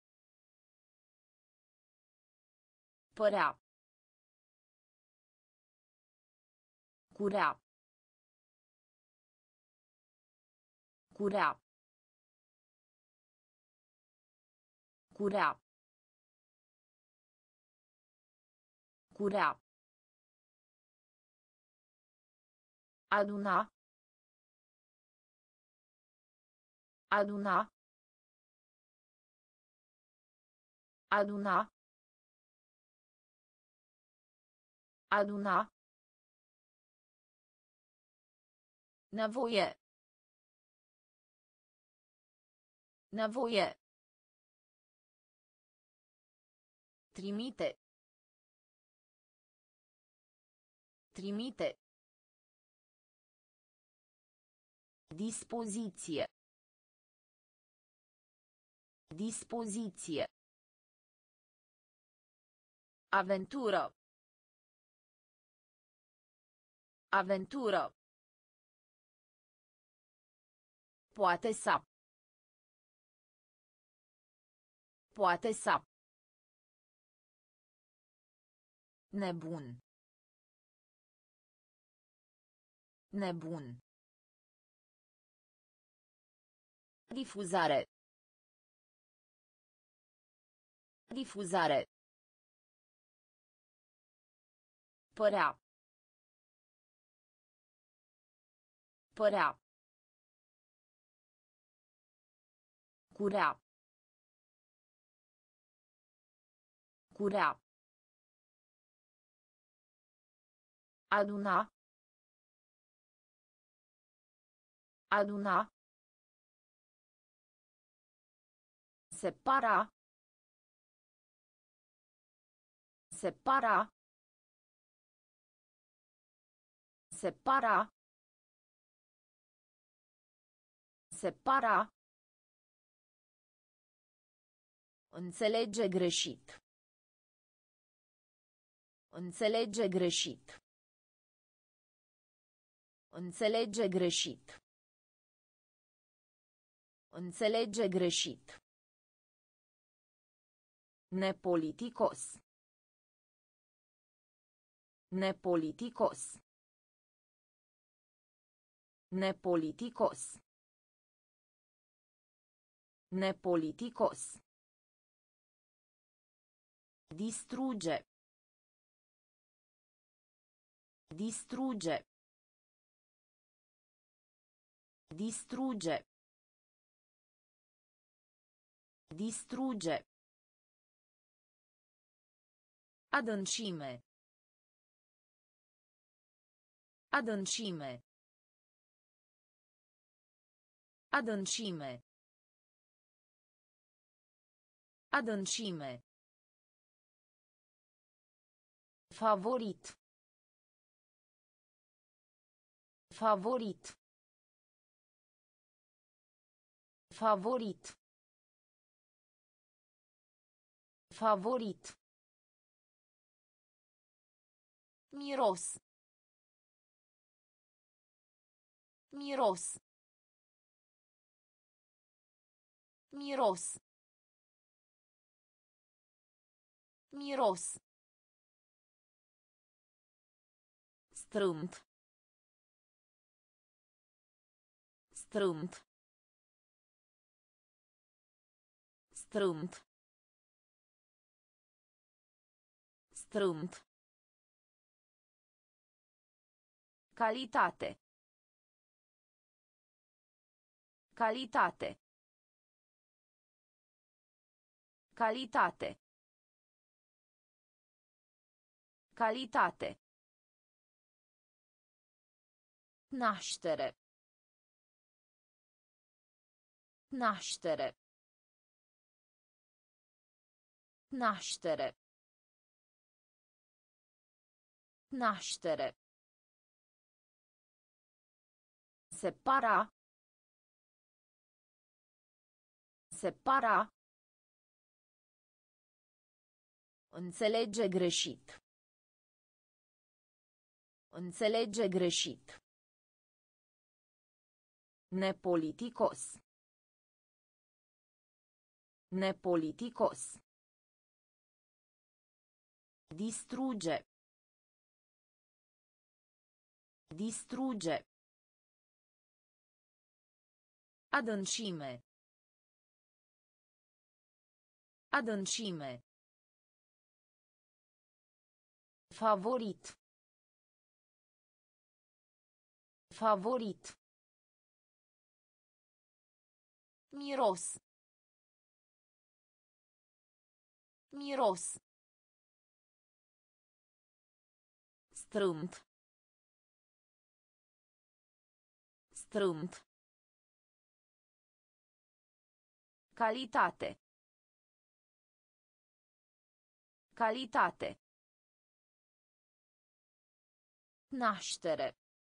Părea. Curea. Curea. Curea. Curea. Aduna. Aduna. Aduna. Aduna. Nevoie. Nevoie. Trimite. Trimite. Dispoziție. Dispoziție. Aventură. Aventură. Poate să. Poate să. Nebun. Nebun. Difuzare. Difuzare. Părea. Părea. Curea. Curea. Aduna. Aduna. Separa. Separa. Separa. Separa. Înțelege greșit. Înțelege greșit. Înțelege greșit. Înțelege greșit. Nepoliticos. Nepoliticos. Nepoliticos. Nepoliticos. Distruge. Distruge. Distruge. Distruge. Adâncime. Adâncime. Adâncime. Adâncime. Favorit. Favorit. Favorit. Favorit. Miros. Miros. Miros. Miros. Strâmt. Strâmt. Strâmt. Strâmt. Calitate. Calitate. Calitate. Calitate. Naștere. Naștere. Naștere. Naștere. Separa. Separa. Înțelege greșit. Înțelege greșit. Nepoliticos. Nepoliticos. Distruge. Distruge. Adâncime. Adâncime. Favorit. Favorit. Miros. Miros. Strâmt. Strâmt. Calitate. Calitate. Naștere.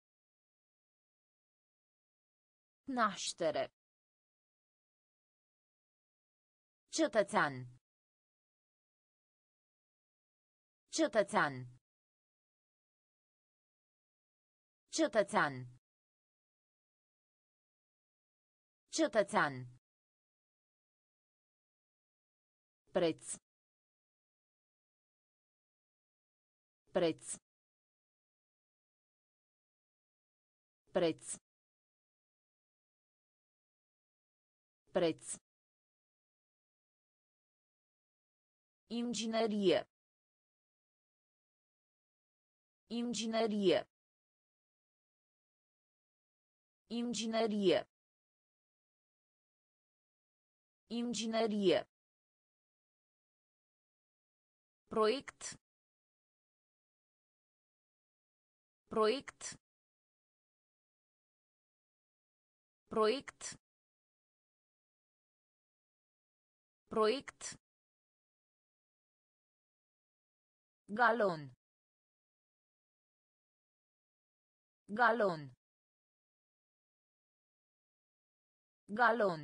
Naștere. Cetățean. Cetățean. Cetățean. Cetățean. Preț. Preț. Preț. Preț. Inginerie. Inginerie. Inginerie. Inginerie. Proiect. Proiect. Proiect. Proiect. Galon. Galon. Galon.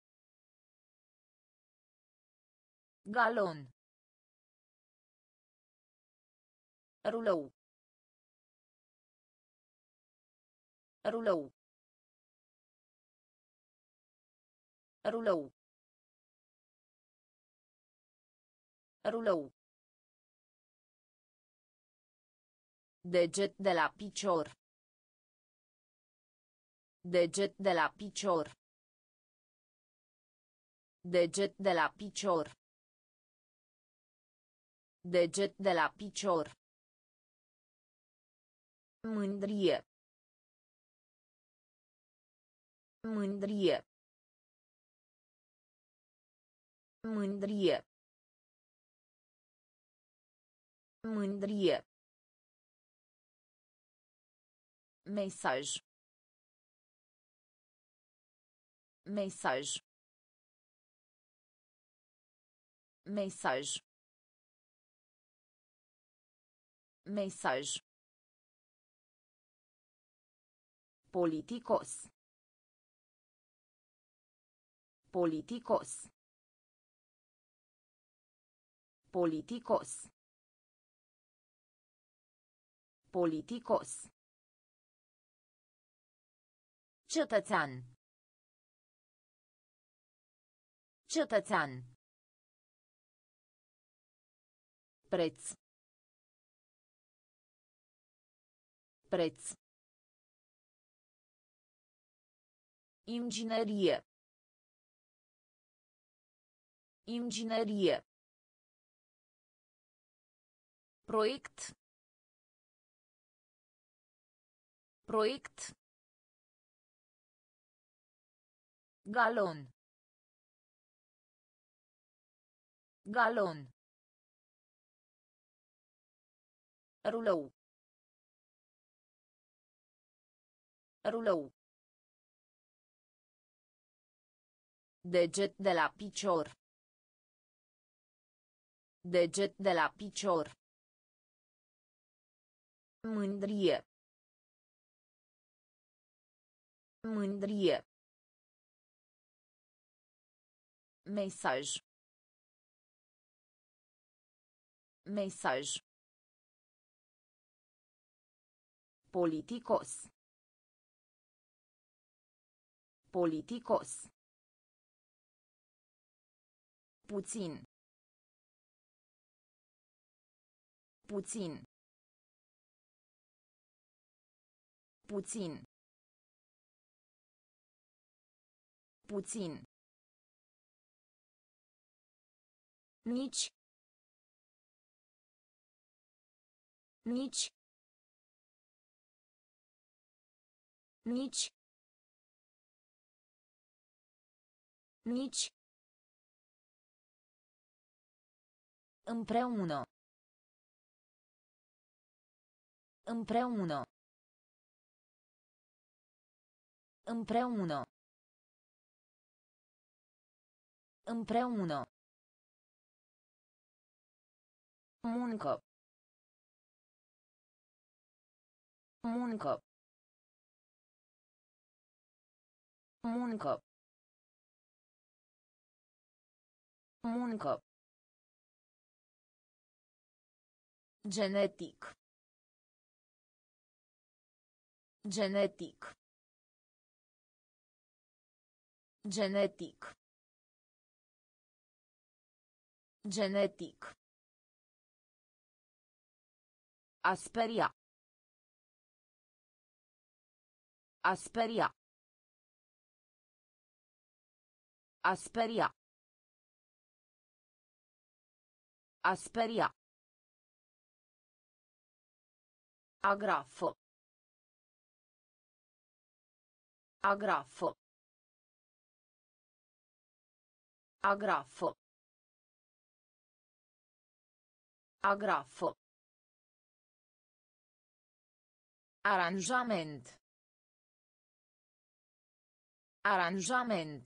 Galon. Rulou. Rulou. Rulou. Rulou. Deget de la picior. Deget de la picior. Deget de la picior. Deget de la picior. Mândrie. Mândrie. Mândrie. Mândrie. Mesaj. Mesaj. Mesaj. Mesaj. Politicos. Politicos. Politicos. Politicos. Cetățean. Cetățean. Preț. Preț. Inginerie. Inginerie. Proiect. Proiect. Galon. Galon. Rulou. Rulou. Deget de la picior. Deget de la picior. Mândrie. Mândrie. Mesaj. Mesaj. Politicos. Politicos. Puțin. Puțin. Puțin. Puțin. Nici. Nici. Nici. Nici. Împreună. Împreună. Împreună. Împreună. Muncă. Muncă. Muncă. Muncă. Genetic. Genetic. Genetic. Genetic. A speria. A speria. A speria. A speria. Agrafo. Agrafo. Agrafo. Agrafo. Aranjament. Aranjament.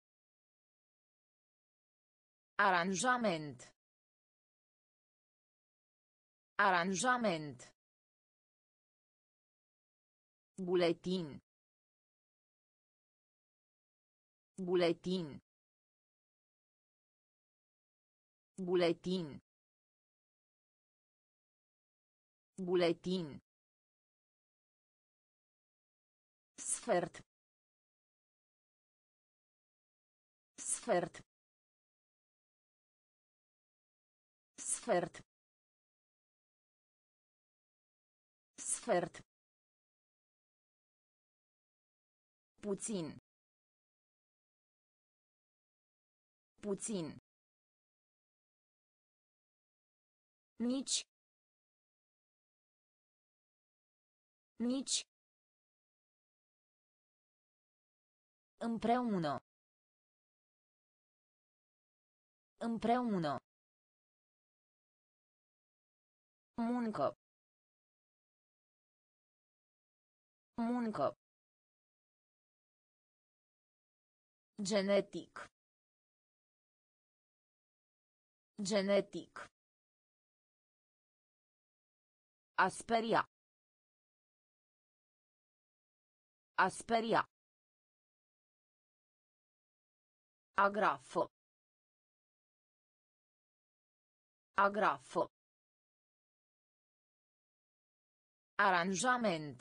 Aranjament. Aranjament. Buletin. Buletin. Buletin. Buletin. Sfert. Sfert. Sfert. Sfert. Puțin. Puțin. Nici. Nici. Împreună. Împreună. Muncă. Muncă. Genetic. Genetic. A speria. A speria. Agrafo. Agrafo. Aranjament.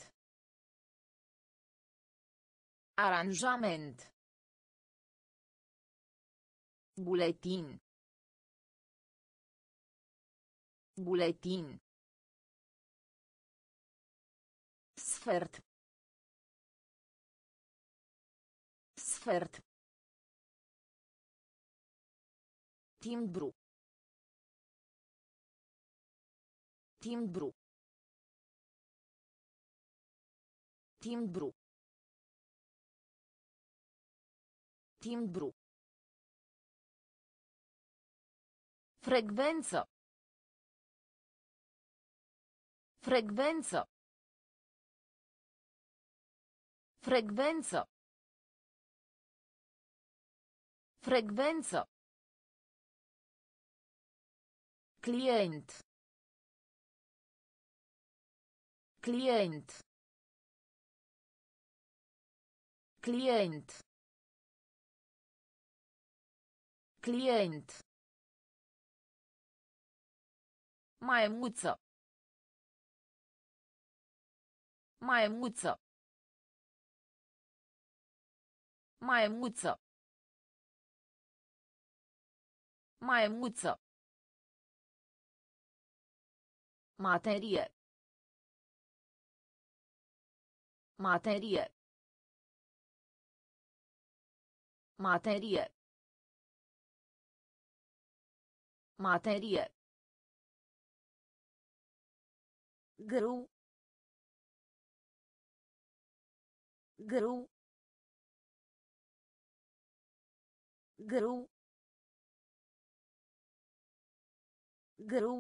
Aranjament. Buletin. Buletin. Sfert. Sfert. Timbru. Timbru. Timbru. Timbru. Frecvență. Frecvență. Frecvență. Frecvență. Client. Client. Client. Client. Maimuță. Maimuță. Maimuță. Maimuță. Materie. Materie. Materie. Materie. Grâu. Grâu. Grâu. Grâu.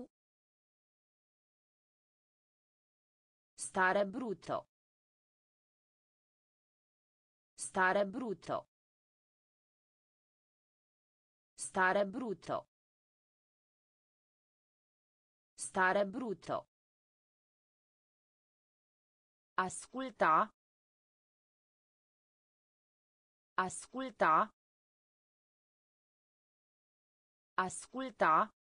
Stare brutto. Stare brutto. Stare brutto. Stare brutto. Asculta. Asculta. Asculta.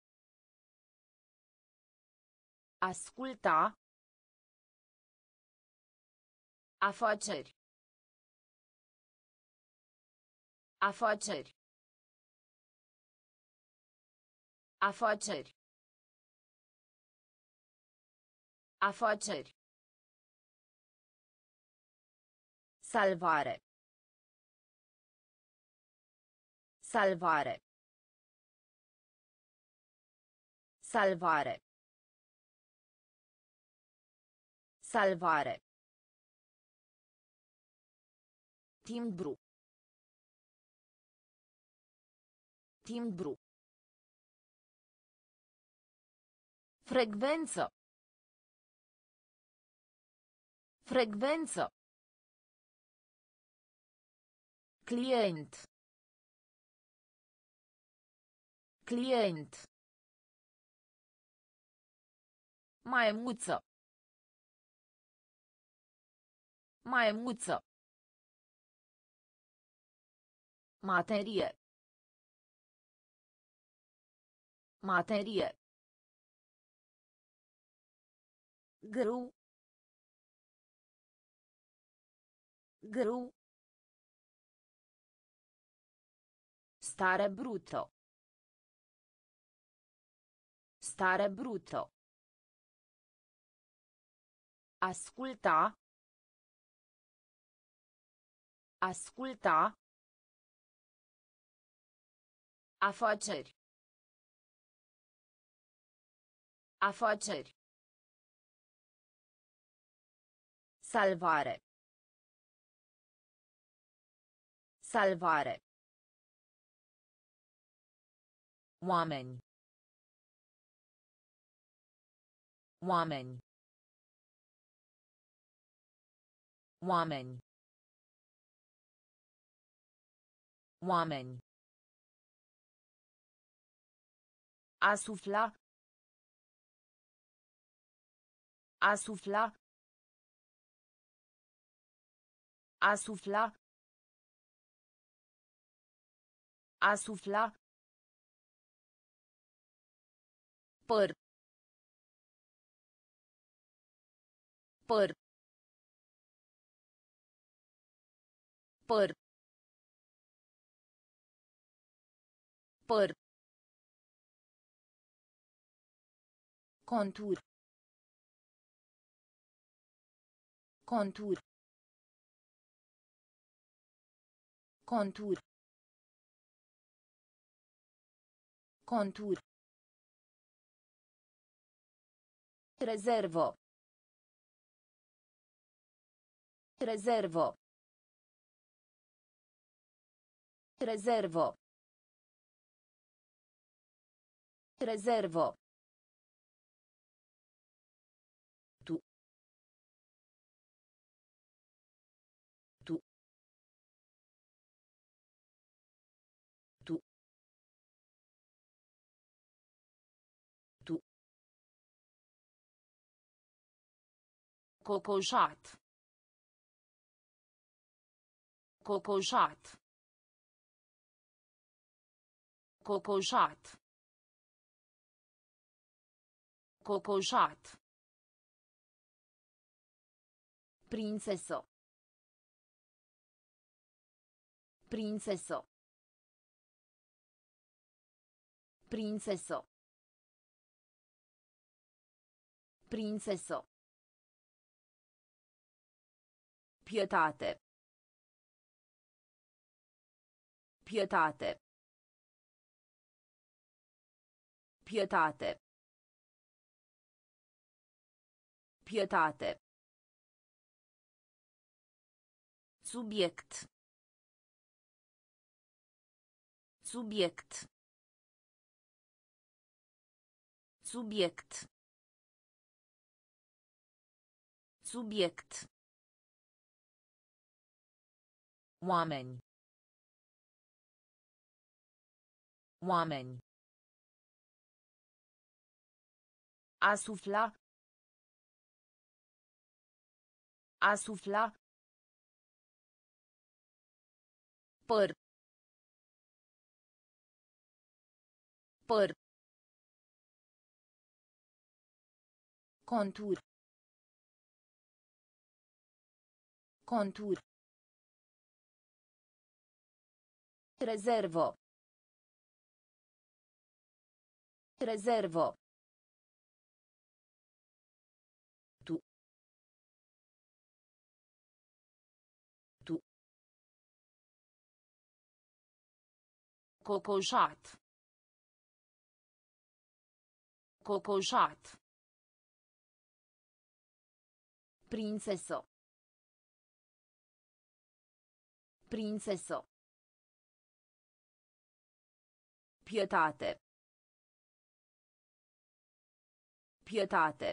Asculta. Afaceri. Afaceri. Afaceri. Afaceri. Salvare. Salvare. Salvare. Salvare. Timbru. Timbru. Frecvență. Frecvență. Client. Client. Maimuță. Maimuță. Materie. Materie. Grâu. Grâu. Stare brutto. Stare brutto. Asculta. Asculta. Afaceri. Afaceri. Salvare. Salvare. Oameni. Oameni. Oameni. Oameni. A sufla. A sufla. A sufla. A sufla. Păr. Păr. Păr. Păr. Contur. Contur. Contur. Contur. Rezervo. Rezervo. Rezervo. Rezervo. Tu. Tu. Tu. Tu. Cocoșat. Cocoșat. Cocoșat. Cocoșat. Prințesă. Prințesă. Prințesă. Prințesă. Pietate. Pietate. Pietate. Pietate. Subiect. Subiect. Subiect. Subiect. Oameni. Oameni. A sufla. A sufla. Păr. Păr. Contur. Contur. Rezervo. Rezervo. Tu. Tu. Cocoșat. Cocoșat. Prințesă. Prințesă. Pietate. Pietate.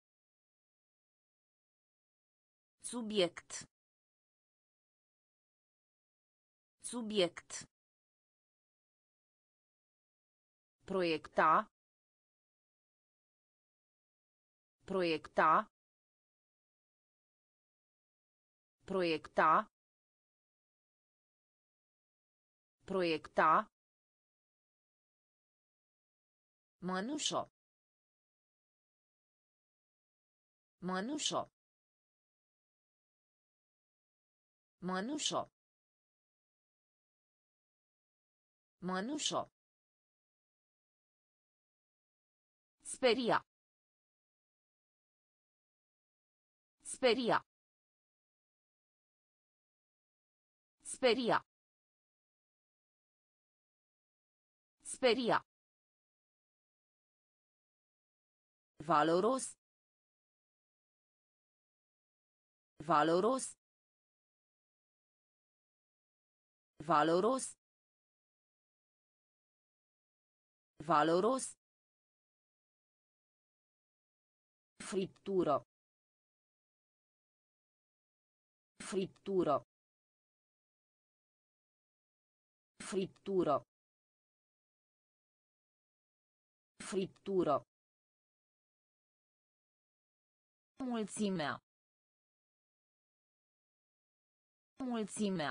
Subiect. Subiect. Proiecta. Proiecta. Proiecta. Proiecta. Mănușă. Mănușă. Mănușă. Mănușă. Speria. Speria. Speria. Speria. Valoros. Valoros. Valoros. Valoros. Friptură. Friptură. Friptură. Friptură. Mulțimea. Mulțimea.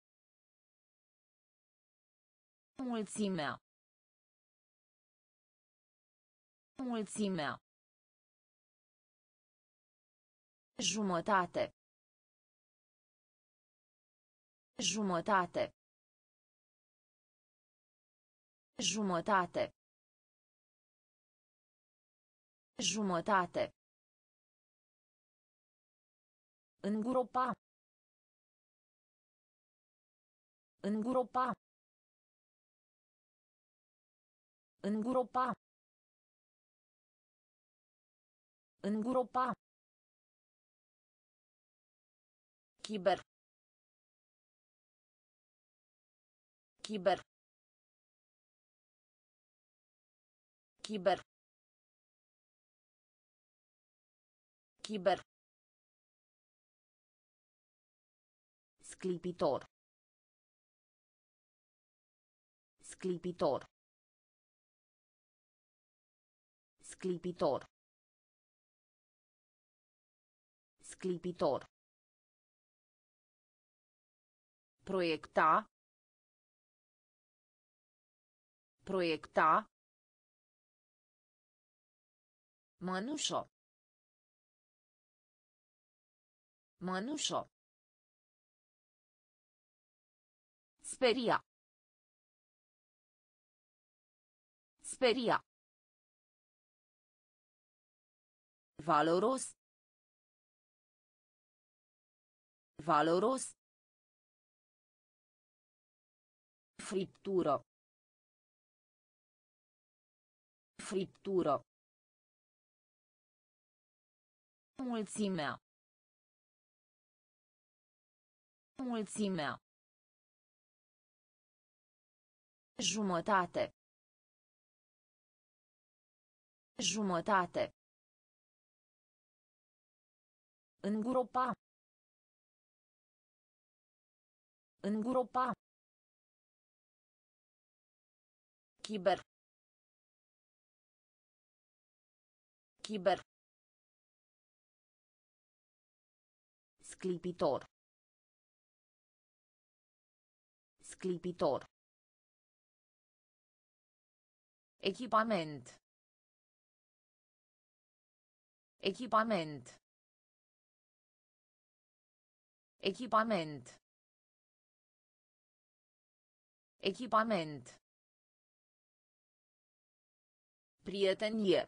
Mulțimea. Mulțimea. Jumătate. Jumătate. Jumătate. Jumătate. Îngropa. Îngropa. Îngropa. Îngropa. Chiber. Chiber. Chiber. Chiber. Sclipitor. Sclipitor. Sclipitor. Sclipitor. Proiecta. Proiecta. Mănușă. Mănușă. Speria. Speria. Valoros. Valoros. Friptură. Friptură. Mulțimea. Mulțimea. Jumătate. Jumătate. Îngropa. Îngropa. Chiber. Chiber. Sclipitor. Sclipitor. Echipament. Echipament. Echipament. Echipament. Prietenie.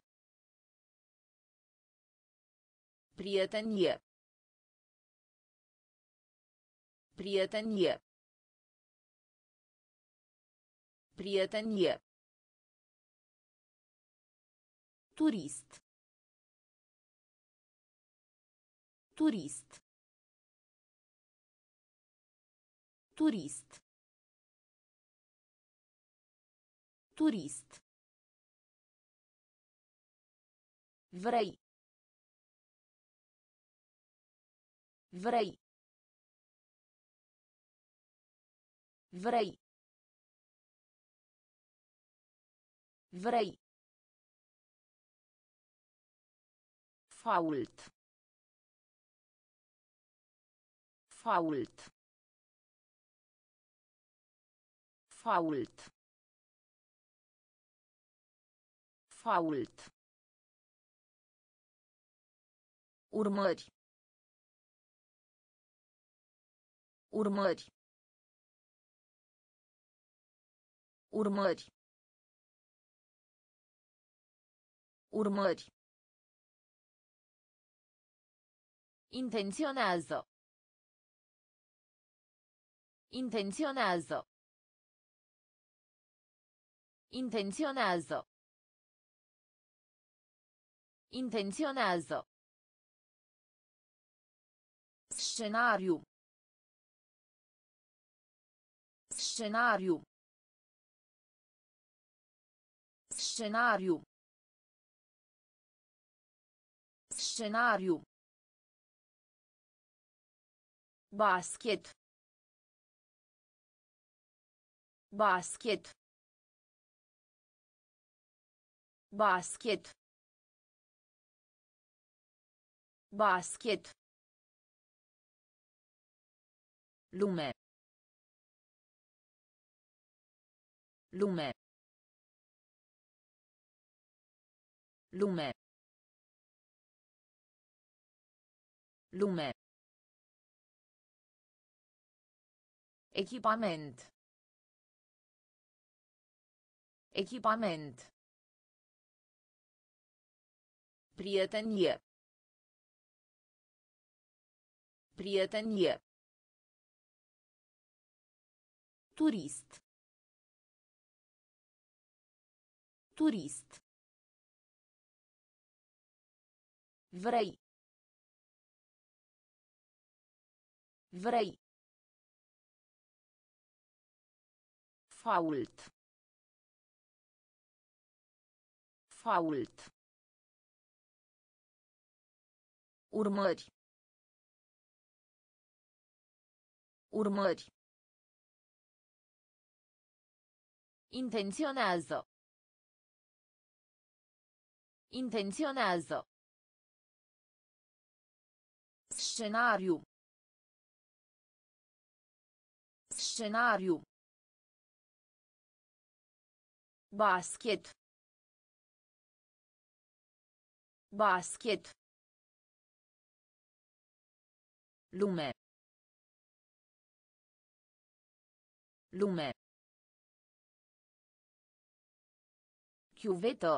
Prietenie. Prietenie. Prietenie. Turist. Turist. Turist. Turist. Vrei. Vrei. Vrei. Vrei. Fault. Fault. Fault. Fault. Urmări. Urmări. Urmări. Urmări. Intenționează. Intenționează. Intenționează. Intenționează. Scenariu. Scenariu. Scenariu. Scenariu. Basket. Basket. Basket. Basket. Lume. Lume. Lume. Lume. Echipament. Echipament. Prietenie. Prietenie. Turist. Turist. Vrei. Vrei. Fault. Fault. Urmări. Urmări. Intenționează. Intenționează. Scenariu. Scenariu. Basket. Basket. Lume. Lume. Chiuvetă.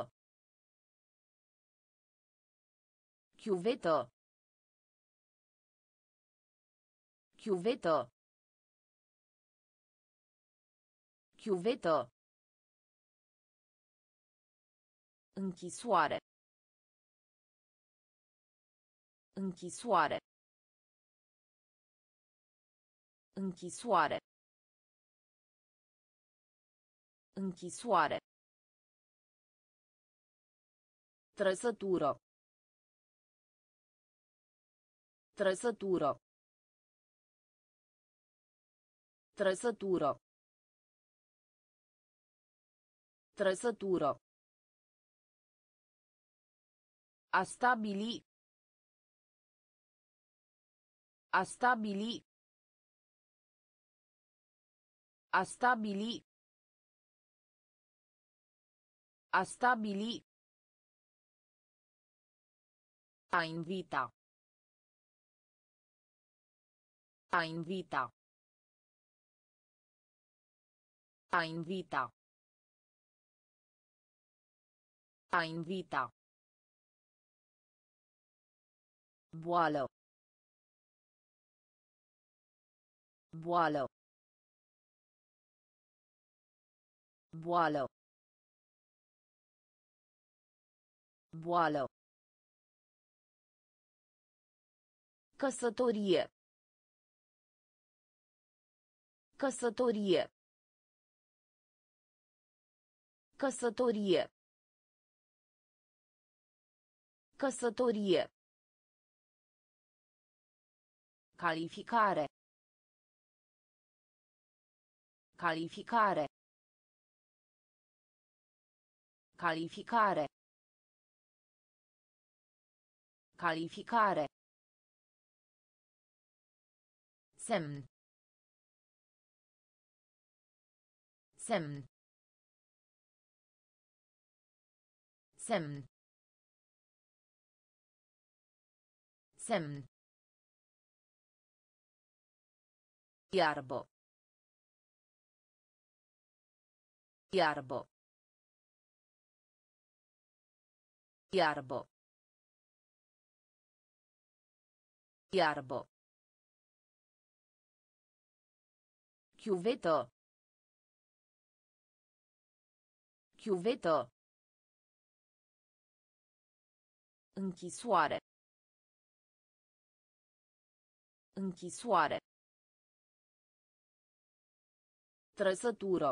Chiuvetă. Chiuvetă. Chiuvetă. Închisoare. Închisoare. Închisoare. Închisoare. Trăsătură. Trăsătură. Trăsătură. Trăsătură. A stabili. A stabili. A stabili. A stabili. A invita. A invita. A invita. A invita. Boală. Boală. Boală. Boală. Căsătorie. Căsătorie. Căsătorie. Căsătorie. Calificare. Calificare. Calificare. Calificare. Semn. Semn. Semn. Semn. Iarbă. Iarbă. Iarbă. Iarbă. Chiuvetă. Chiuvetă. Închisoare. Închisoare. Trăsătură.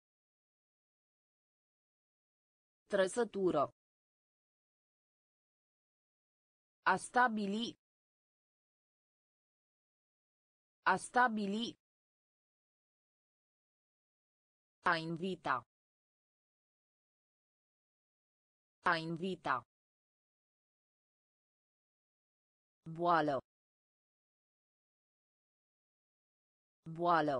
Trăsătură. A stabili. A stabili. A invita. A invita. Boală. Boală.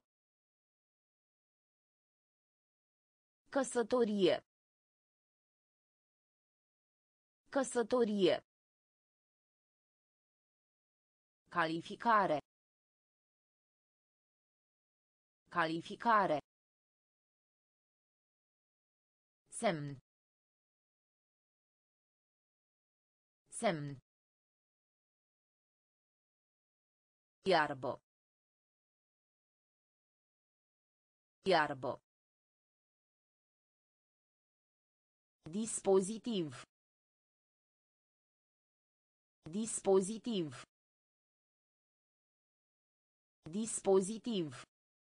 Căsătorie. Căsătorie. Calificare. Calificare. Semn. Semn. Iarbă. Iarbă. Dispozitiv. Dispozitiv. Dispozitiv.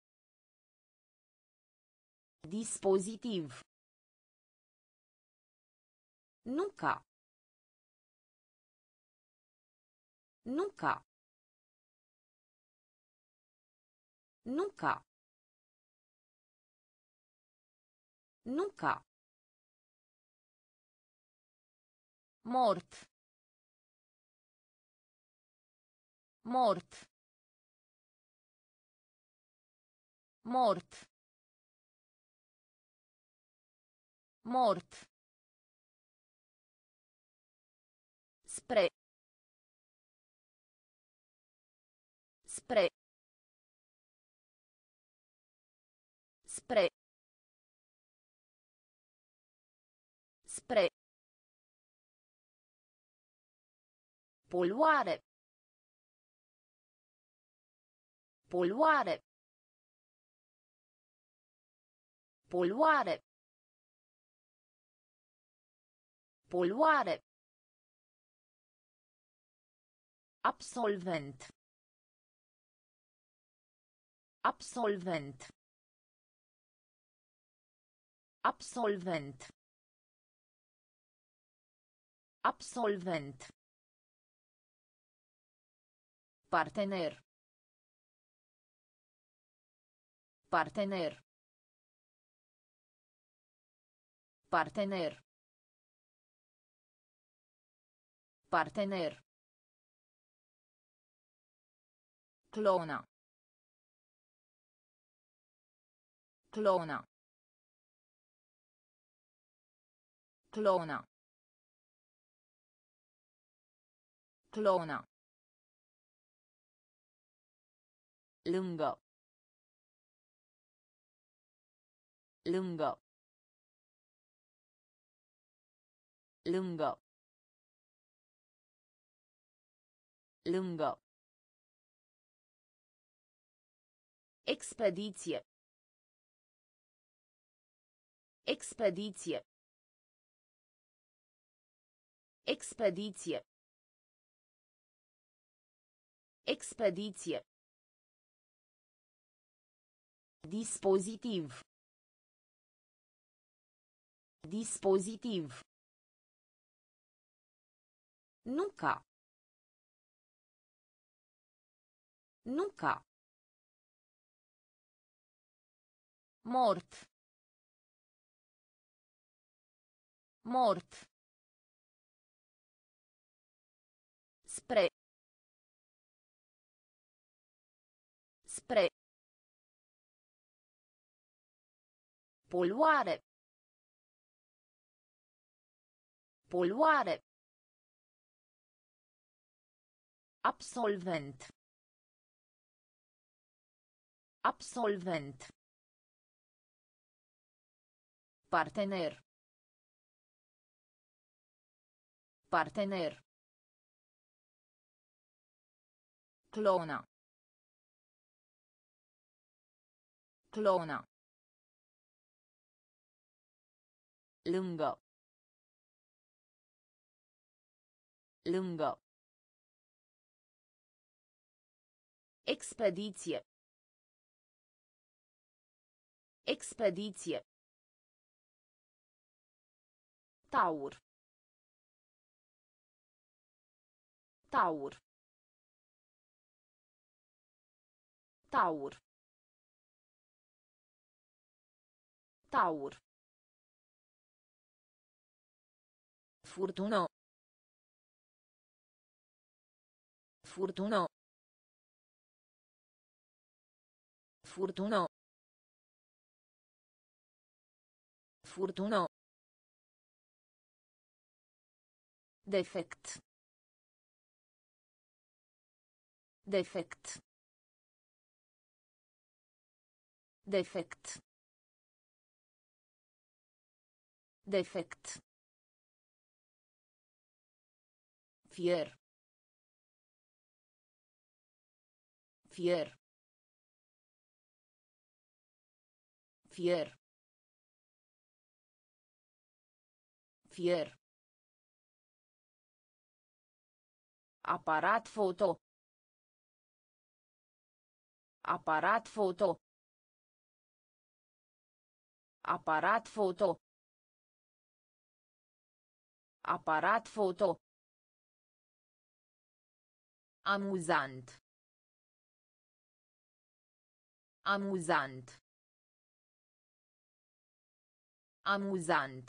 Dispozitiv. Nunca. Nunca. Nunca. Nunca. Mort. Mort. Mort. Mort. Spre. Spre. Spre. Spre. Poluare. Poluare. Poluare. Poluare. Absolvent. Absolvent. Absolvent. Absolvent. Partener. Partener. Partener. Partener. Clona. Clona. Clona. Clona. Lungă. Lungă. Lungă. Lungă. Expediție. Expediție. Expediție. Expediție. Dispozitiv. Dispozitiv. Nunca. Nunca. Mort. Mort. Spre. Spre. Poluare. Poluare. Absolvent. Absolvent. Partener. Partener. Clona. Clona. Lungă. Lungă. Expediție. Expediție. Taur. Taur. Taur. Taur. Furtună. Furtună. Furtună. Furtună. Defect. Defect. Defect. Defect. Fier. Fier. Fier. Fier. Aparat foto. Aparat foto. Aparat foto. Aparat foto. Amuzant. Amuzant. Amuzant.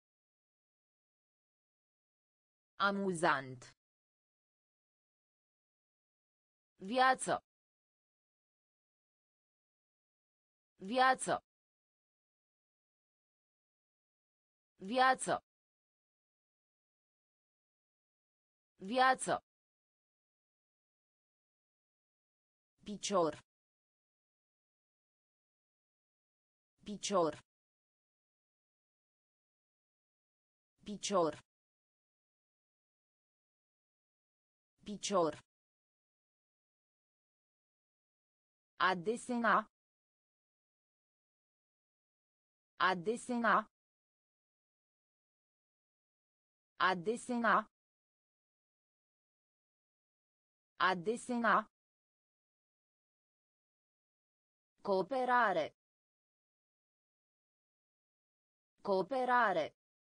Amuzant. Viață. Viață. Viață. Viață. Picior. Picior. Picior. Picior. A desena. A desena. A desena. A desena. Cooperare. Cooperare.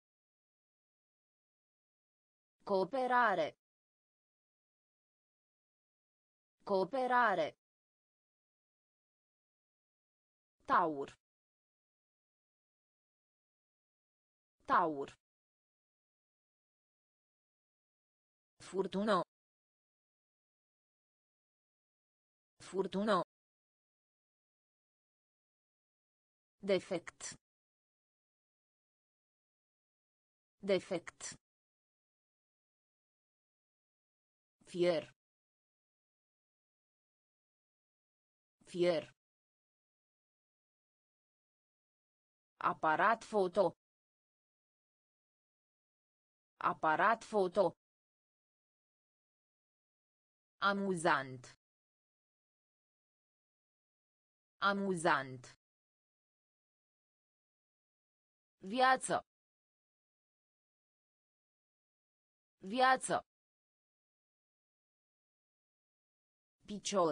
Cooperare. Cooperare. Taur. Taur. Furtună. Furtună. Defect. Defect. Fier. Fier. Aparat foto. Aparat foto. Amuzant. Amuzant. Viață. Viață. Picior.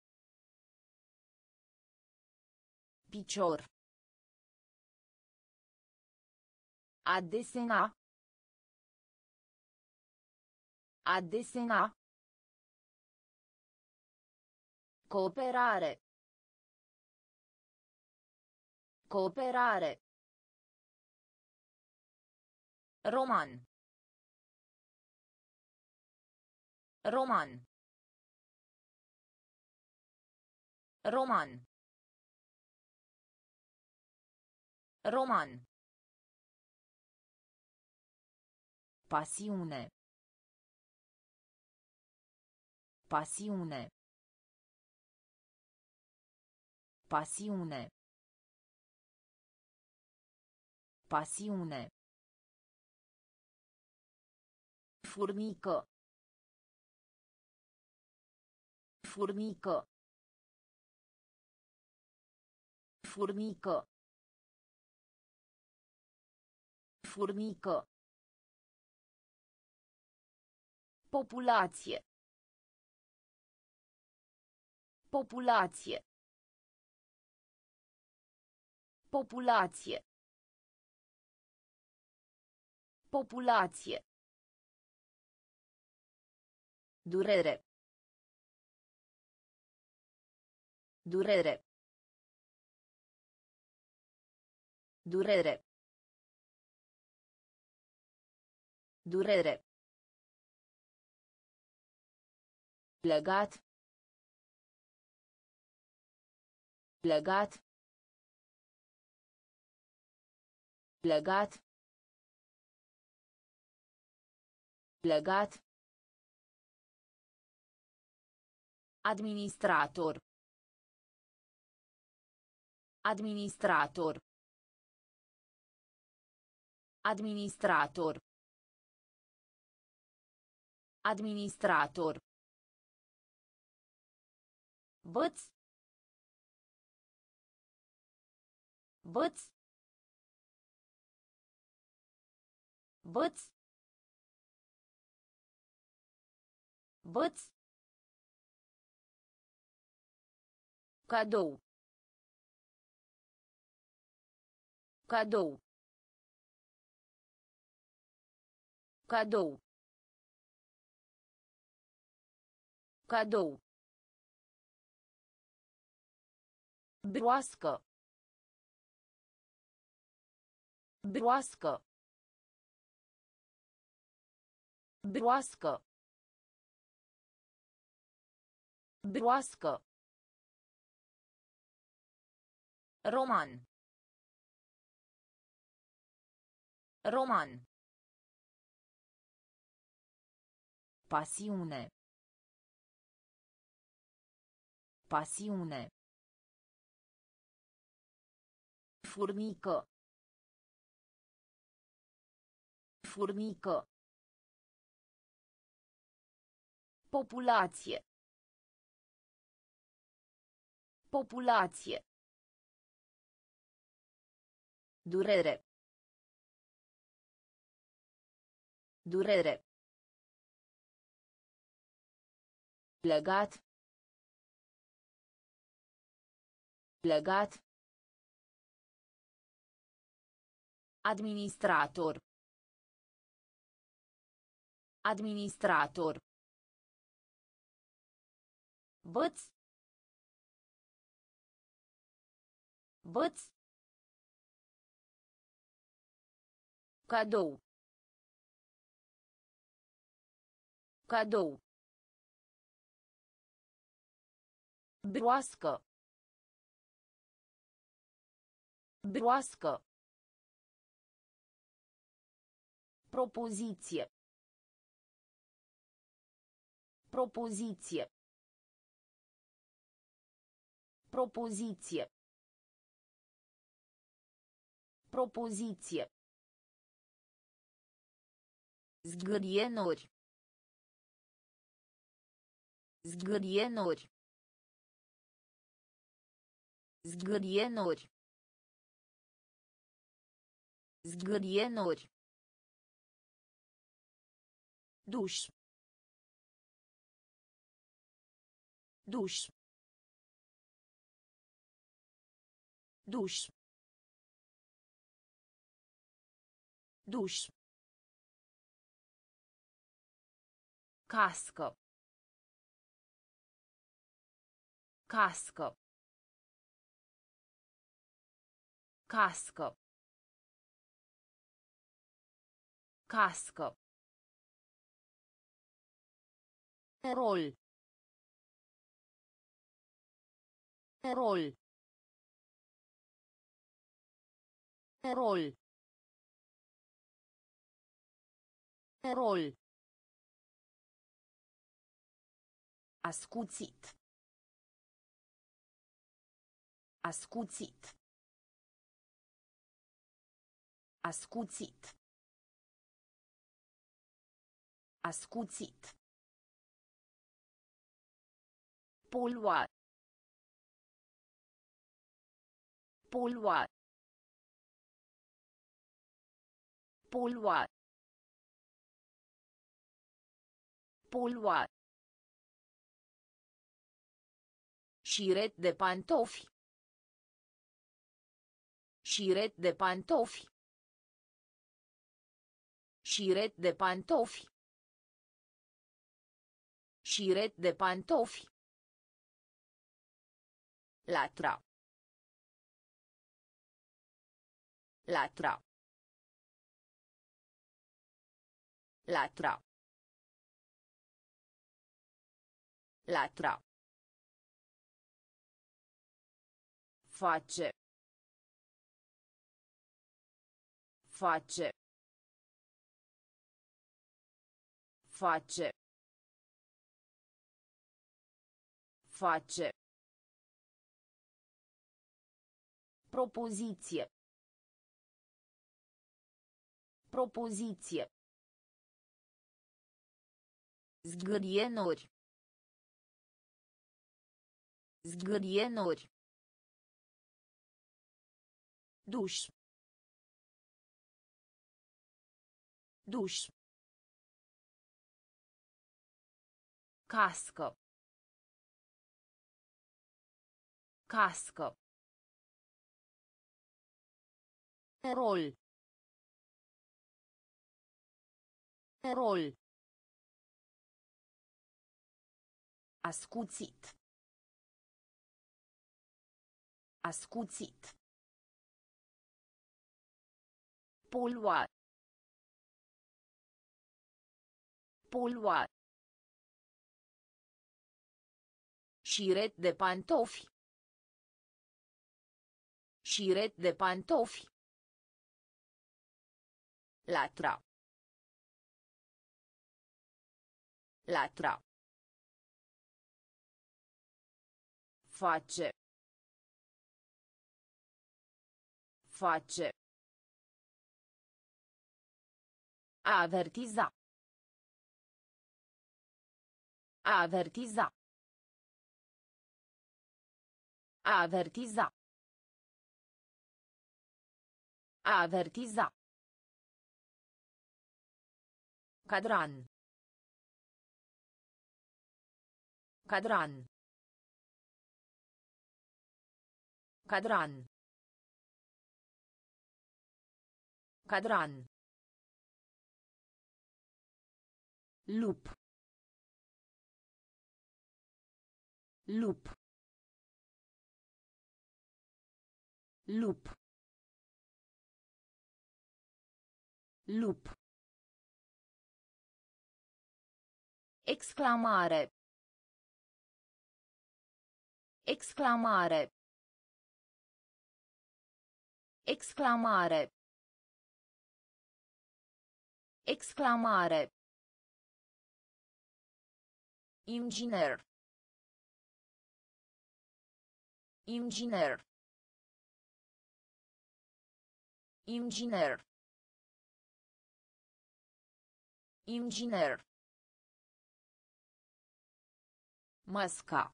Picior. A desena. A desena. Cooperare. Cooperare. Roman. Roman. Roman. Roman. Pasiune. Pasiune. Pasiune. Pasiune. Furnică. Furnică. Furnică. Furnică. Populație. Populație. Populație. Populație. Durere. Durere. Durere. Durere. Legat. Legat. Legat. Legat. Administrator. Administrator. Administrator. Administrator. Văț. Văț. Văț. Văț. Cadou. Cadou. Cadou. Cadou. Broască. Broască. Broască. Broască. Roman. Roman. Pasiune. Pasiune. Furnică. Furnică. Populație. Populație. Durere. Durere. Legat. Legat. Administrator. Administrator. Văț. Văț. Cadou. Cadou. Broască. Broască. Propoziție. Propoziție. Propoziție. Propoziție. Zgârienuri. Zgârienuri. Zgârienuri. Zgârienuri. Duș. Duș. Duș. Duș. Cască. Cască. Cască. Cască. Rol. Rol. Rol. Rol. Ascuțit. Ascuțit. Ascuțit. Ascuțit. Polua. Polua. Polua. Polua. Șiret de pantofi. Șiret de pantofi. Șiret de pantofi. Șiret de pantofi. Latra. Latra. Latra. Latra. Face. Face. Face. Face. Propoziție. Propoziție. Zgârienuri. Zgârienuri. Duș. Duș. Cască. Cască. Rol. Rol. Ascuțit. Ascuțit. Polua. Polua. Șiret de pantofi. Șiret de pantofi. Latra. Latra. Face. Face. A avertiza. A avertiza. A avertiza. A avertiza. Cadran. Cadran. Cadran. Cadran. Lup. Lup. Lup. Lup. Exclamare. Exclamare. Exclamare. Exclamare. Inginer. Inginer. Inginer. Inginer. Masca.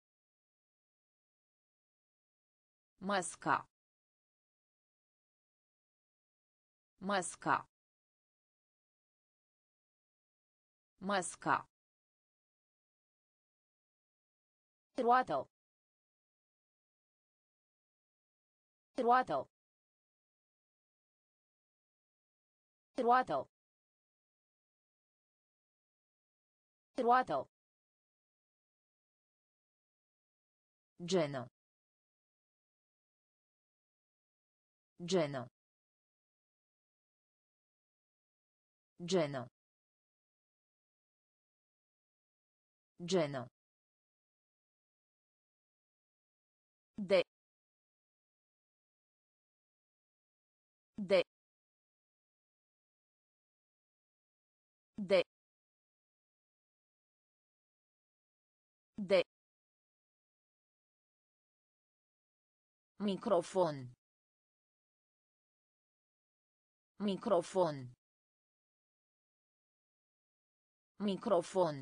Masca. Masca. Masca. Roată. Roată. Roată. Roată. Genă. Genă. Genă. Genă. De. De. De. De. Microfon. Microfon. Microfon.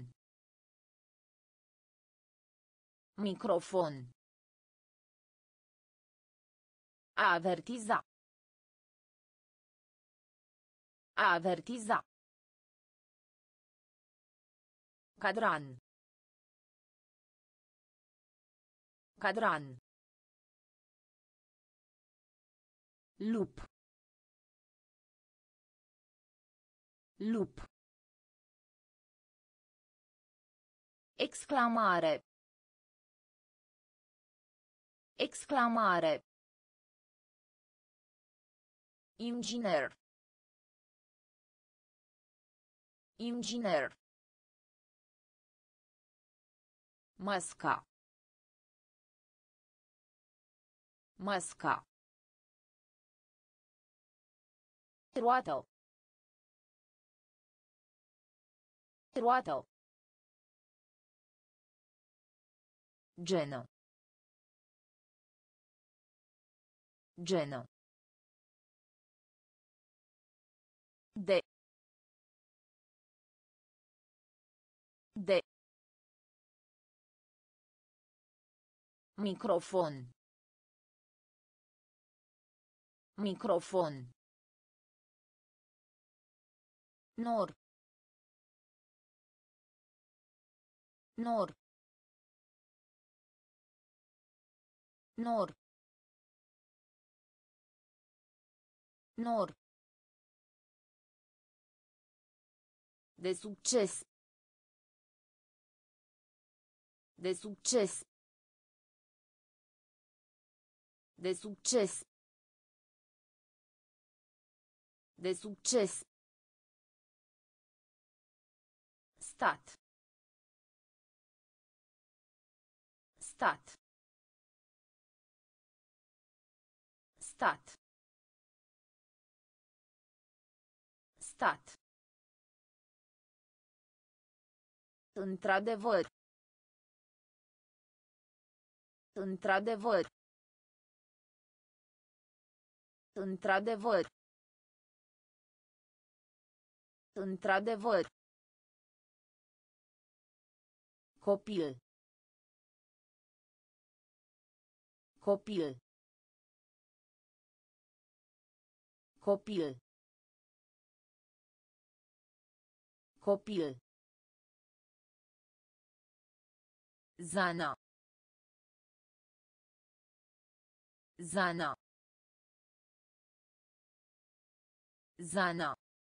Microfon. A avertiza. A avertiza. Cadran. Cadran. Lup. Lup. Exclamare. Exclamare. Inginer. Inginer. Masca. Masca. Roată. Roată. Genă. Genă. De. De. Microfon. Microfon. Nor. Nor. Nor. Nor. De succes. De succes. De succes. De succes. Stat. Stat. Stat. Stat. Într-adevăr. Într-adevăr. Într-adevăr. Într-adevăr. Copil. Copil. Copil. Copil. Zana. Zana. Zana.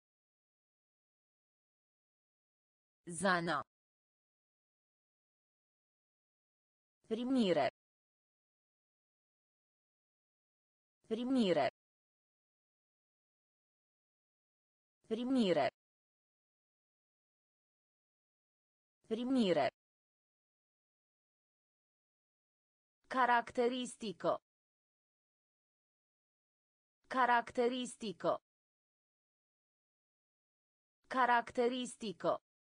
Zana. Primire. Primire. Primire. Primire. Caracteristico. Caracteristico. Caracteristico.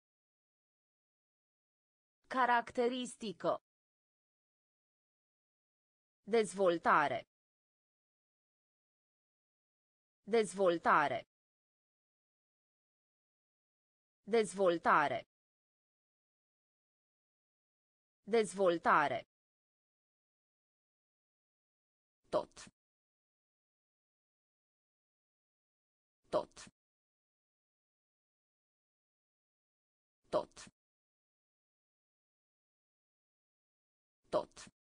Caracteristico. Dezvoltare. Dezvoltare. Dezvoltare. Dezvoltare. Tot. Tot. Tot. Tot.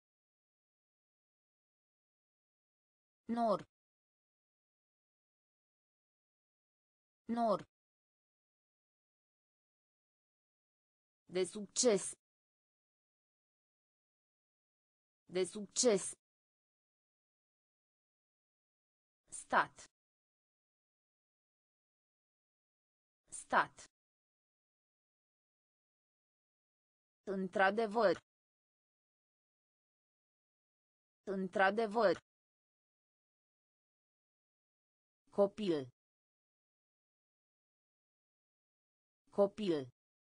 Nor. Nor. De succes. De succes. Stat. Stat. Într-adevăr. Într-adevăr. Copil. Copil.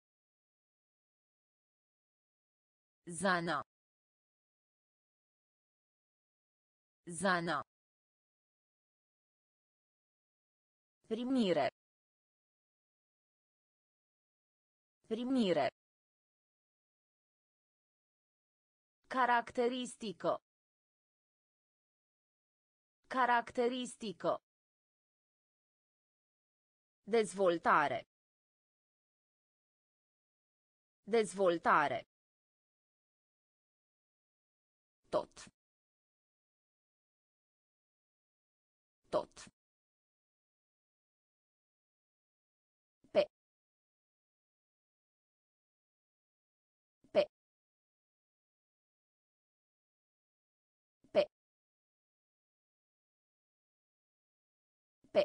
Zana. Zana. Primire. Primire. Caracteristico. Caracteristico. Dezvoltare. Dezvoltare. Tot. Tot. Pe. Pe. Pe. Pe.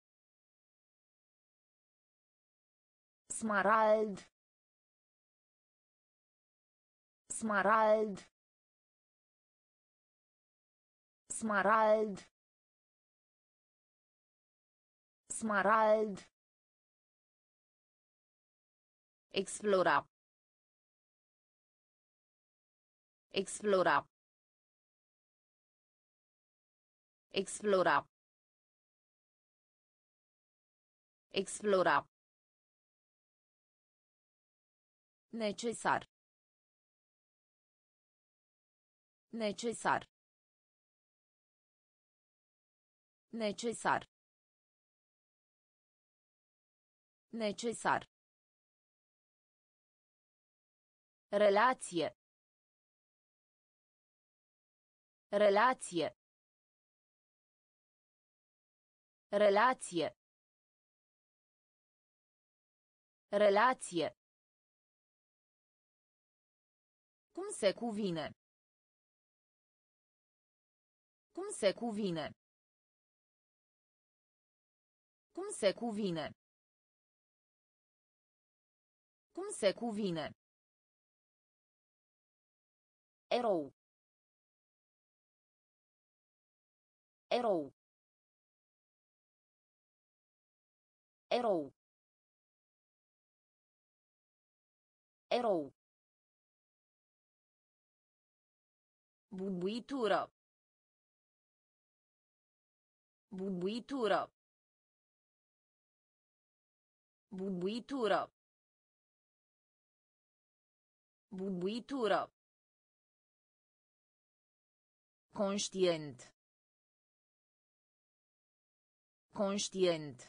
Smarald. Smarald. Smarald. Smarald. Explora. Explora. Explora. Explora. Necesar. Necesar. Necesar. Necesar. Relație. Relație. Relație. Relație. Cum se cuvine? Cum se cuvine? Cum se cuvine? Cum se cuvine? Erou. Erou. Erou. Erou. Bubuitură. Bubuitură. Bubuitură. Bubuitură. Conștient. Conștient.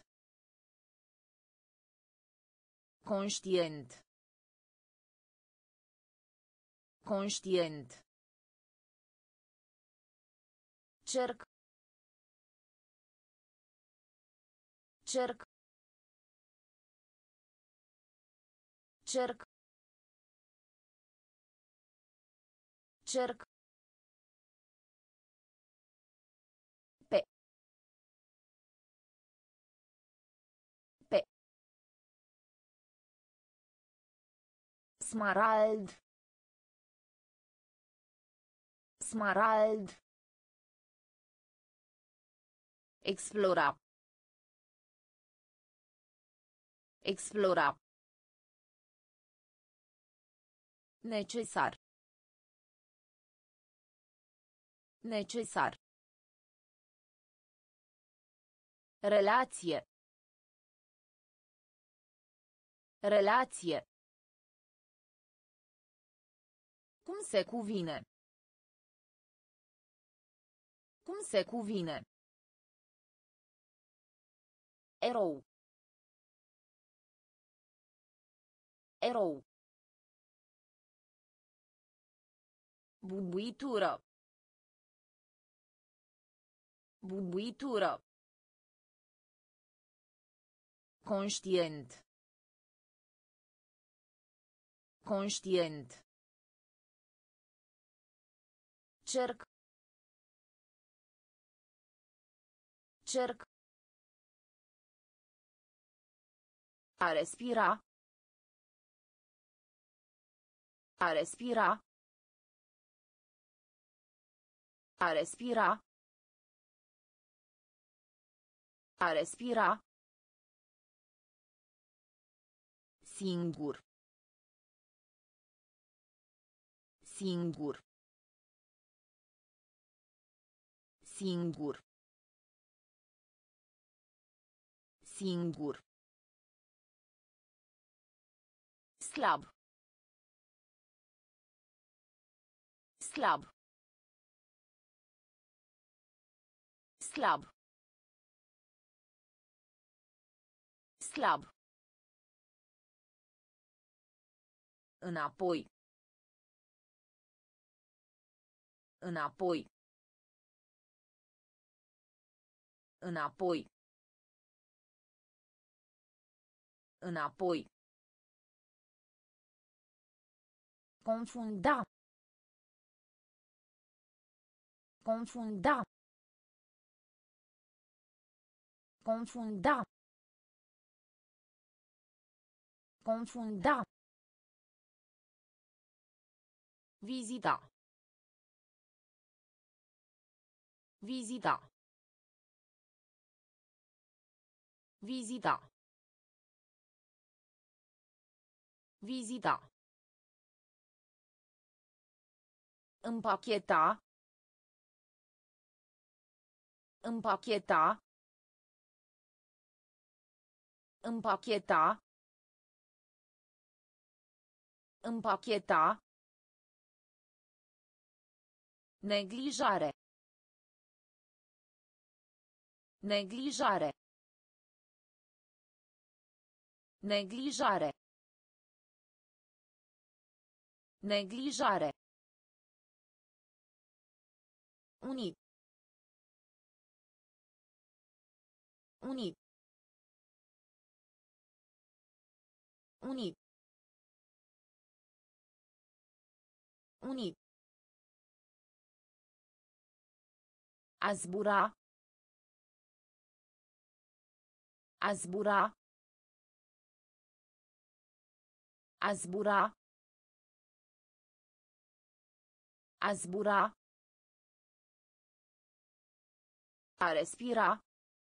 Conștient. Conștient. Cerc. Cerc. Cerc. Cerc. Pe. Pe. Smarald. Smarald. Explora. Explora. Necesar. Necesar. Relație. Relație. Cum se cuvine? Cum se cuvine? Erou. Erou. Bubuitură. Bubuitură. Conștient. Conștient. Cerc. Cerc. A respira. A respira. A respira. A respira. Singur. Singur. Singur. Singur. Slab. Slab. Slab. Slab. Înapoi. Înapoi. Înapoi. Înapoi. Confunda. Confunda. Confunda. Confunda. Vizita. Vizita. Vizita. Vizita. Împacheta. Împacheta. Împacheta. Împacheta. Neglijare. Neglijare. Neglijare. Neglijare. Unit. Unit. Unit. Unit. A zbura. A zbura. A zbura. A zbura. A respira.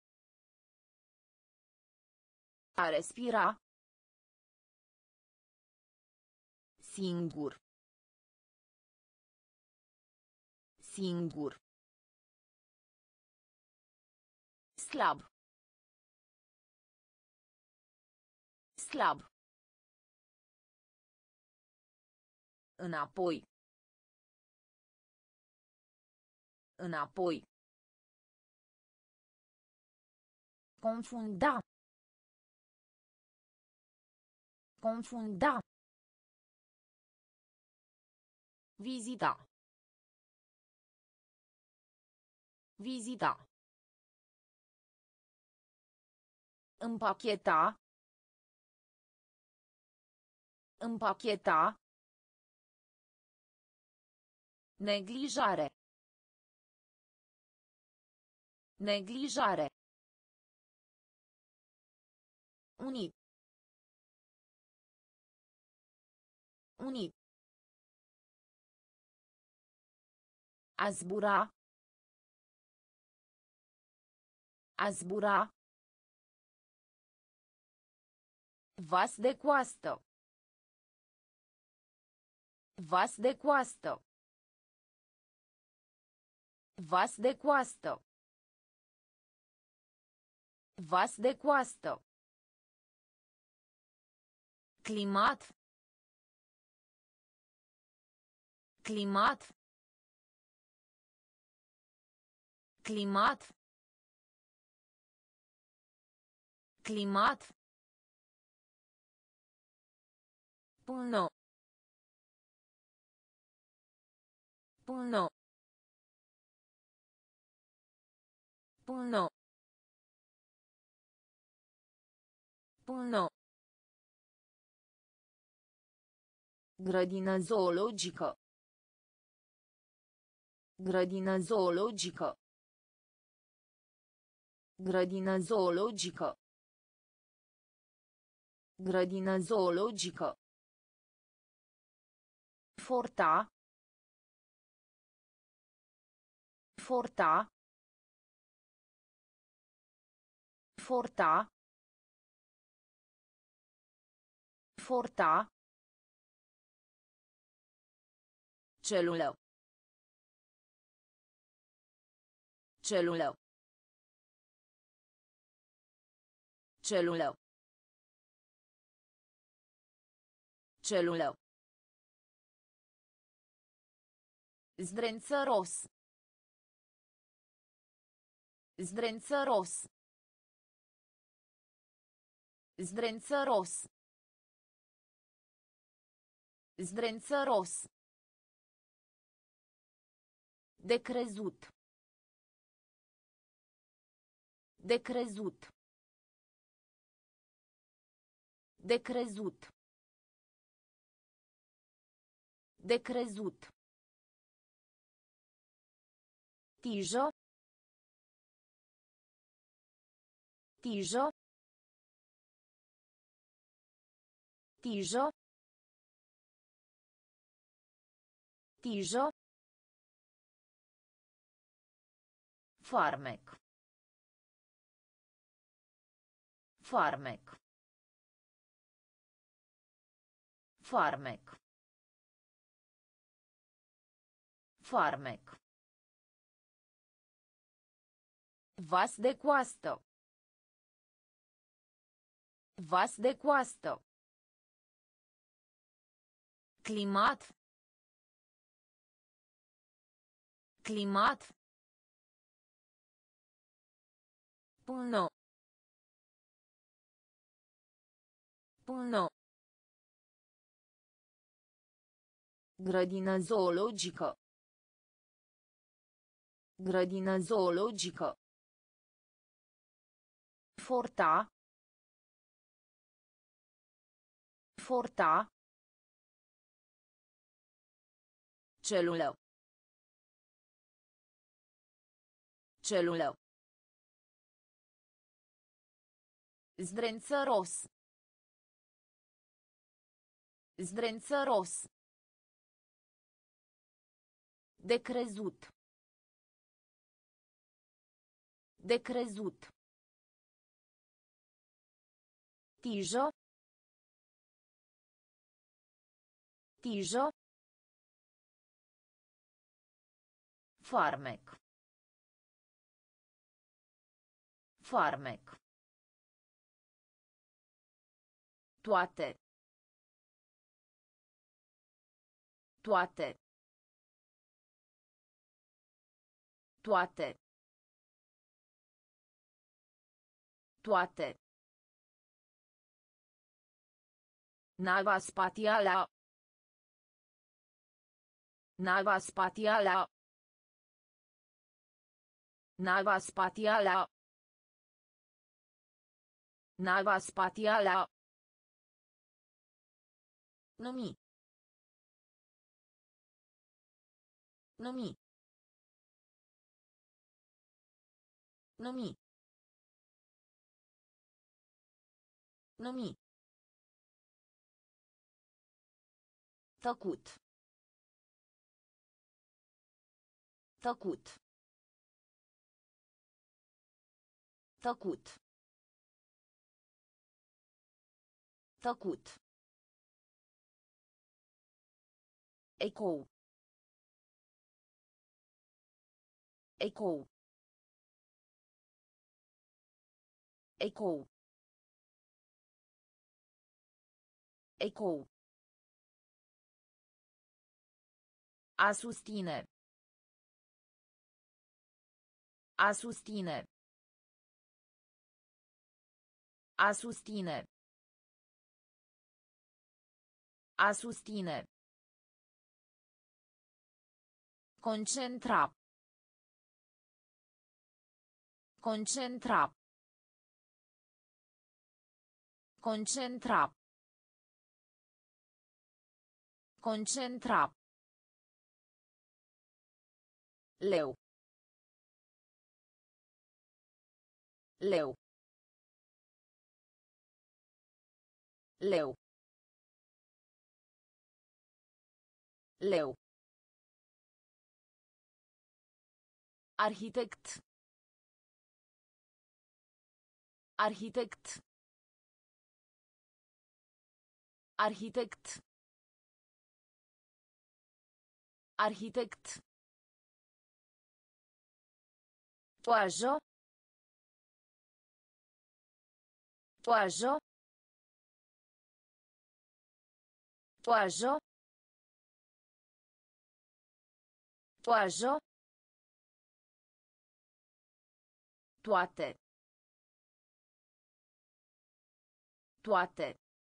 A respira. Singur. Singur. Slab. Slab. Înapoi. Înapoi. Confunda. Confunda. Vizita. Vizita. Împacheta. Împacheta. Neglijare. Neglijare. Unit. Unit. A zbura. A zbura. Vas de coastă. Vas de coastă. Vas de coastă. Vas de coastă. Climat. Climat. Climat. Climat. Până. Până. Până. Până. Grădină zoologică. Grădină zoologică. Grădină zoologică. Grădină zoologică. Forta. Forta. Forta. Forta. Celulă. Celulă. Celulă. Celulă. Zdrențăros. Zdrențăros. Zdrențăros. Zdrențăros. De crezut. De crezut. De crezut. De crezut. Tijă. Tijă. Tijă. Tijă. Farmec. Farmec. Farmec. Farmec. Vas de coastă. Vas de coastă. Climat. Climat. Până. Până. Grădină zoologică. Grădină zoologică. Forta. Forta. Celulă. Celulă. Zdrențăros. Zdrențăros. De crezut. De crezut. Tijă. Tijă. Farmec. Farmec. Toate. Toate. Toate. Toate. Nava spațială. Nava spațială. Nava spațială. Nava spațială. Numi. Numi. Numi. Numi. Tăcut. Tăcut. Tăcut. Tăcut. Ecou. Ecou. Ecou. Ecou. A susține. A susține. A susține. A susține. Concentra. Concentra. Concentra. Concentra. Leu. Leu. Leu. Leu. Arhitect. Arhitect. Arhitect. Arhitect. Toajă. Toajă. Toajă. Toajă. Toate. Toate.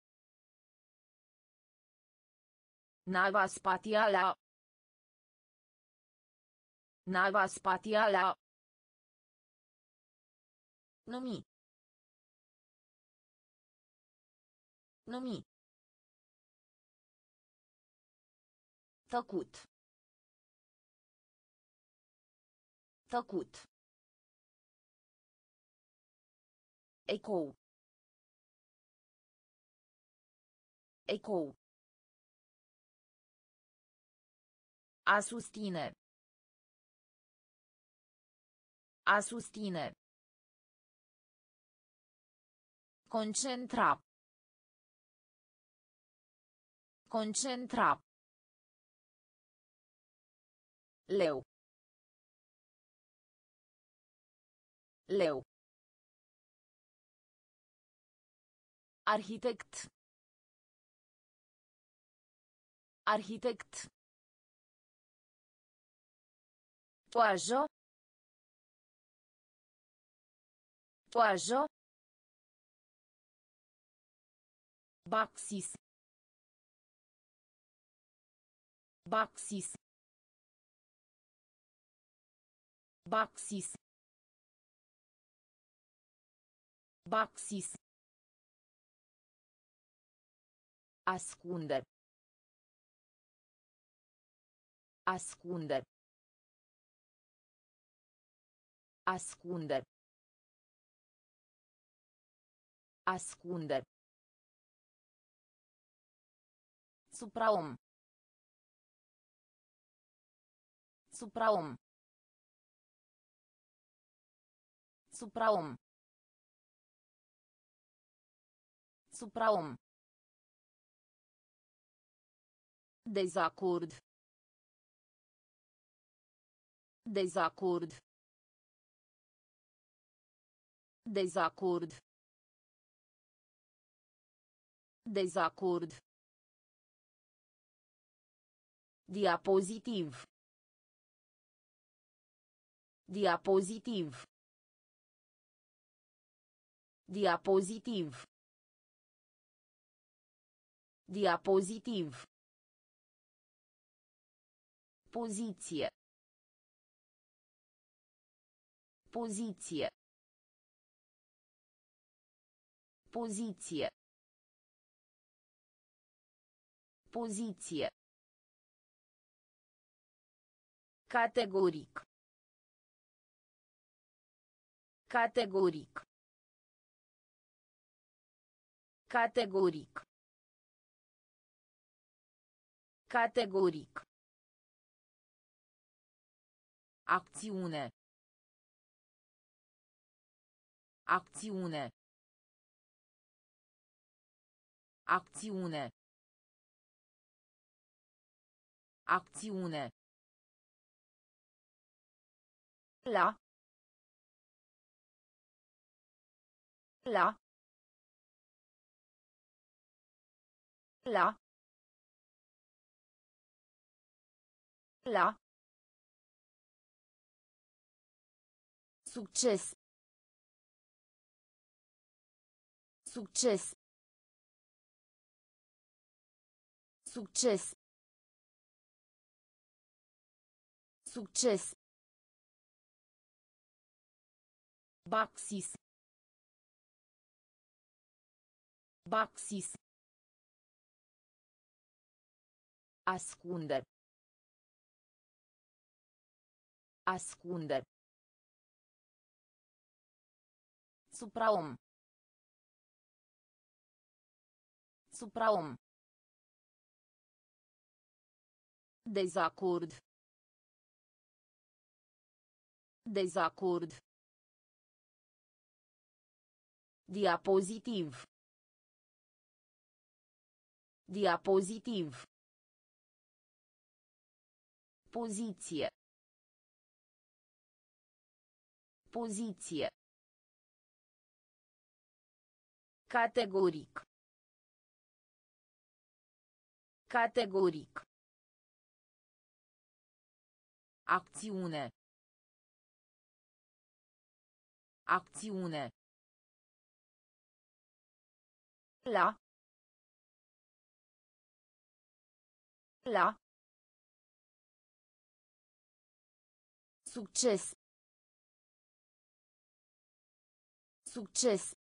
Nava spațială. Nava spațială. Numi. Numi. Tăcut. Tăcut. Ecou. Ecou. A susține. A susține. Concentra. Concentra. Leu. Leu. Arhitect. Arhitect. Toajă. Toajă. Baxis. Baxis. Baxis. Baxis. Ascunde. Ascunde. Ascunde. Ascunde. Supraom. Supraom. Supraom. Supraom. Dezacord. Dezacord. Dezacord. Dezacord. Diapozitiv. Diapozitiv. Diapozitiv. Diapozitiv. Poziție. Poziție. Poziție. Poziție. Categoric. Categoric. Categoric. Categoric. Acțiune. Acțiune. Acțiune. Acțiune. La. La. La. La. Succes. Succes. Succes. Succes. Baxis. Baxis. Ascunde. Ascunde. Supraom. Supraom. Dezacord. Dezacord. Diapozitiv. Diapozitiv. Poziție. Poziție. Categoric. Categoric. Acțiune. Acțiune. La. La. Succes. Succes.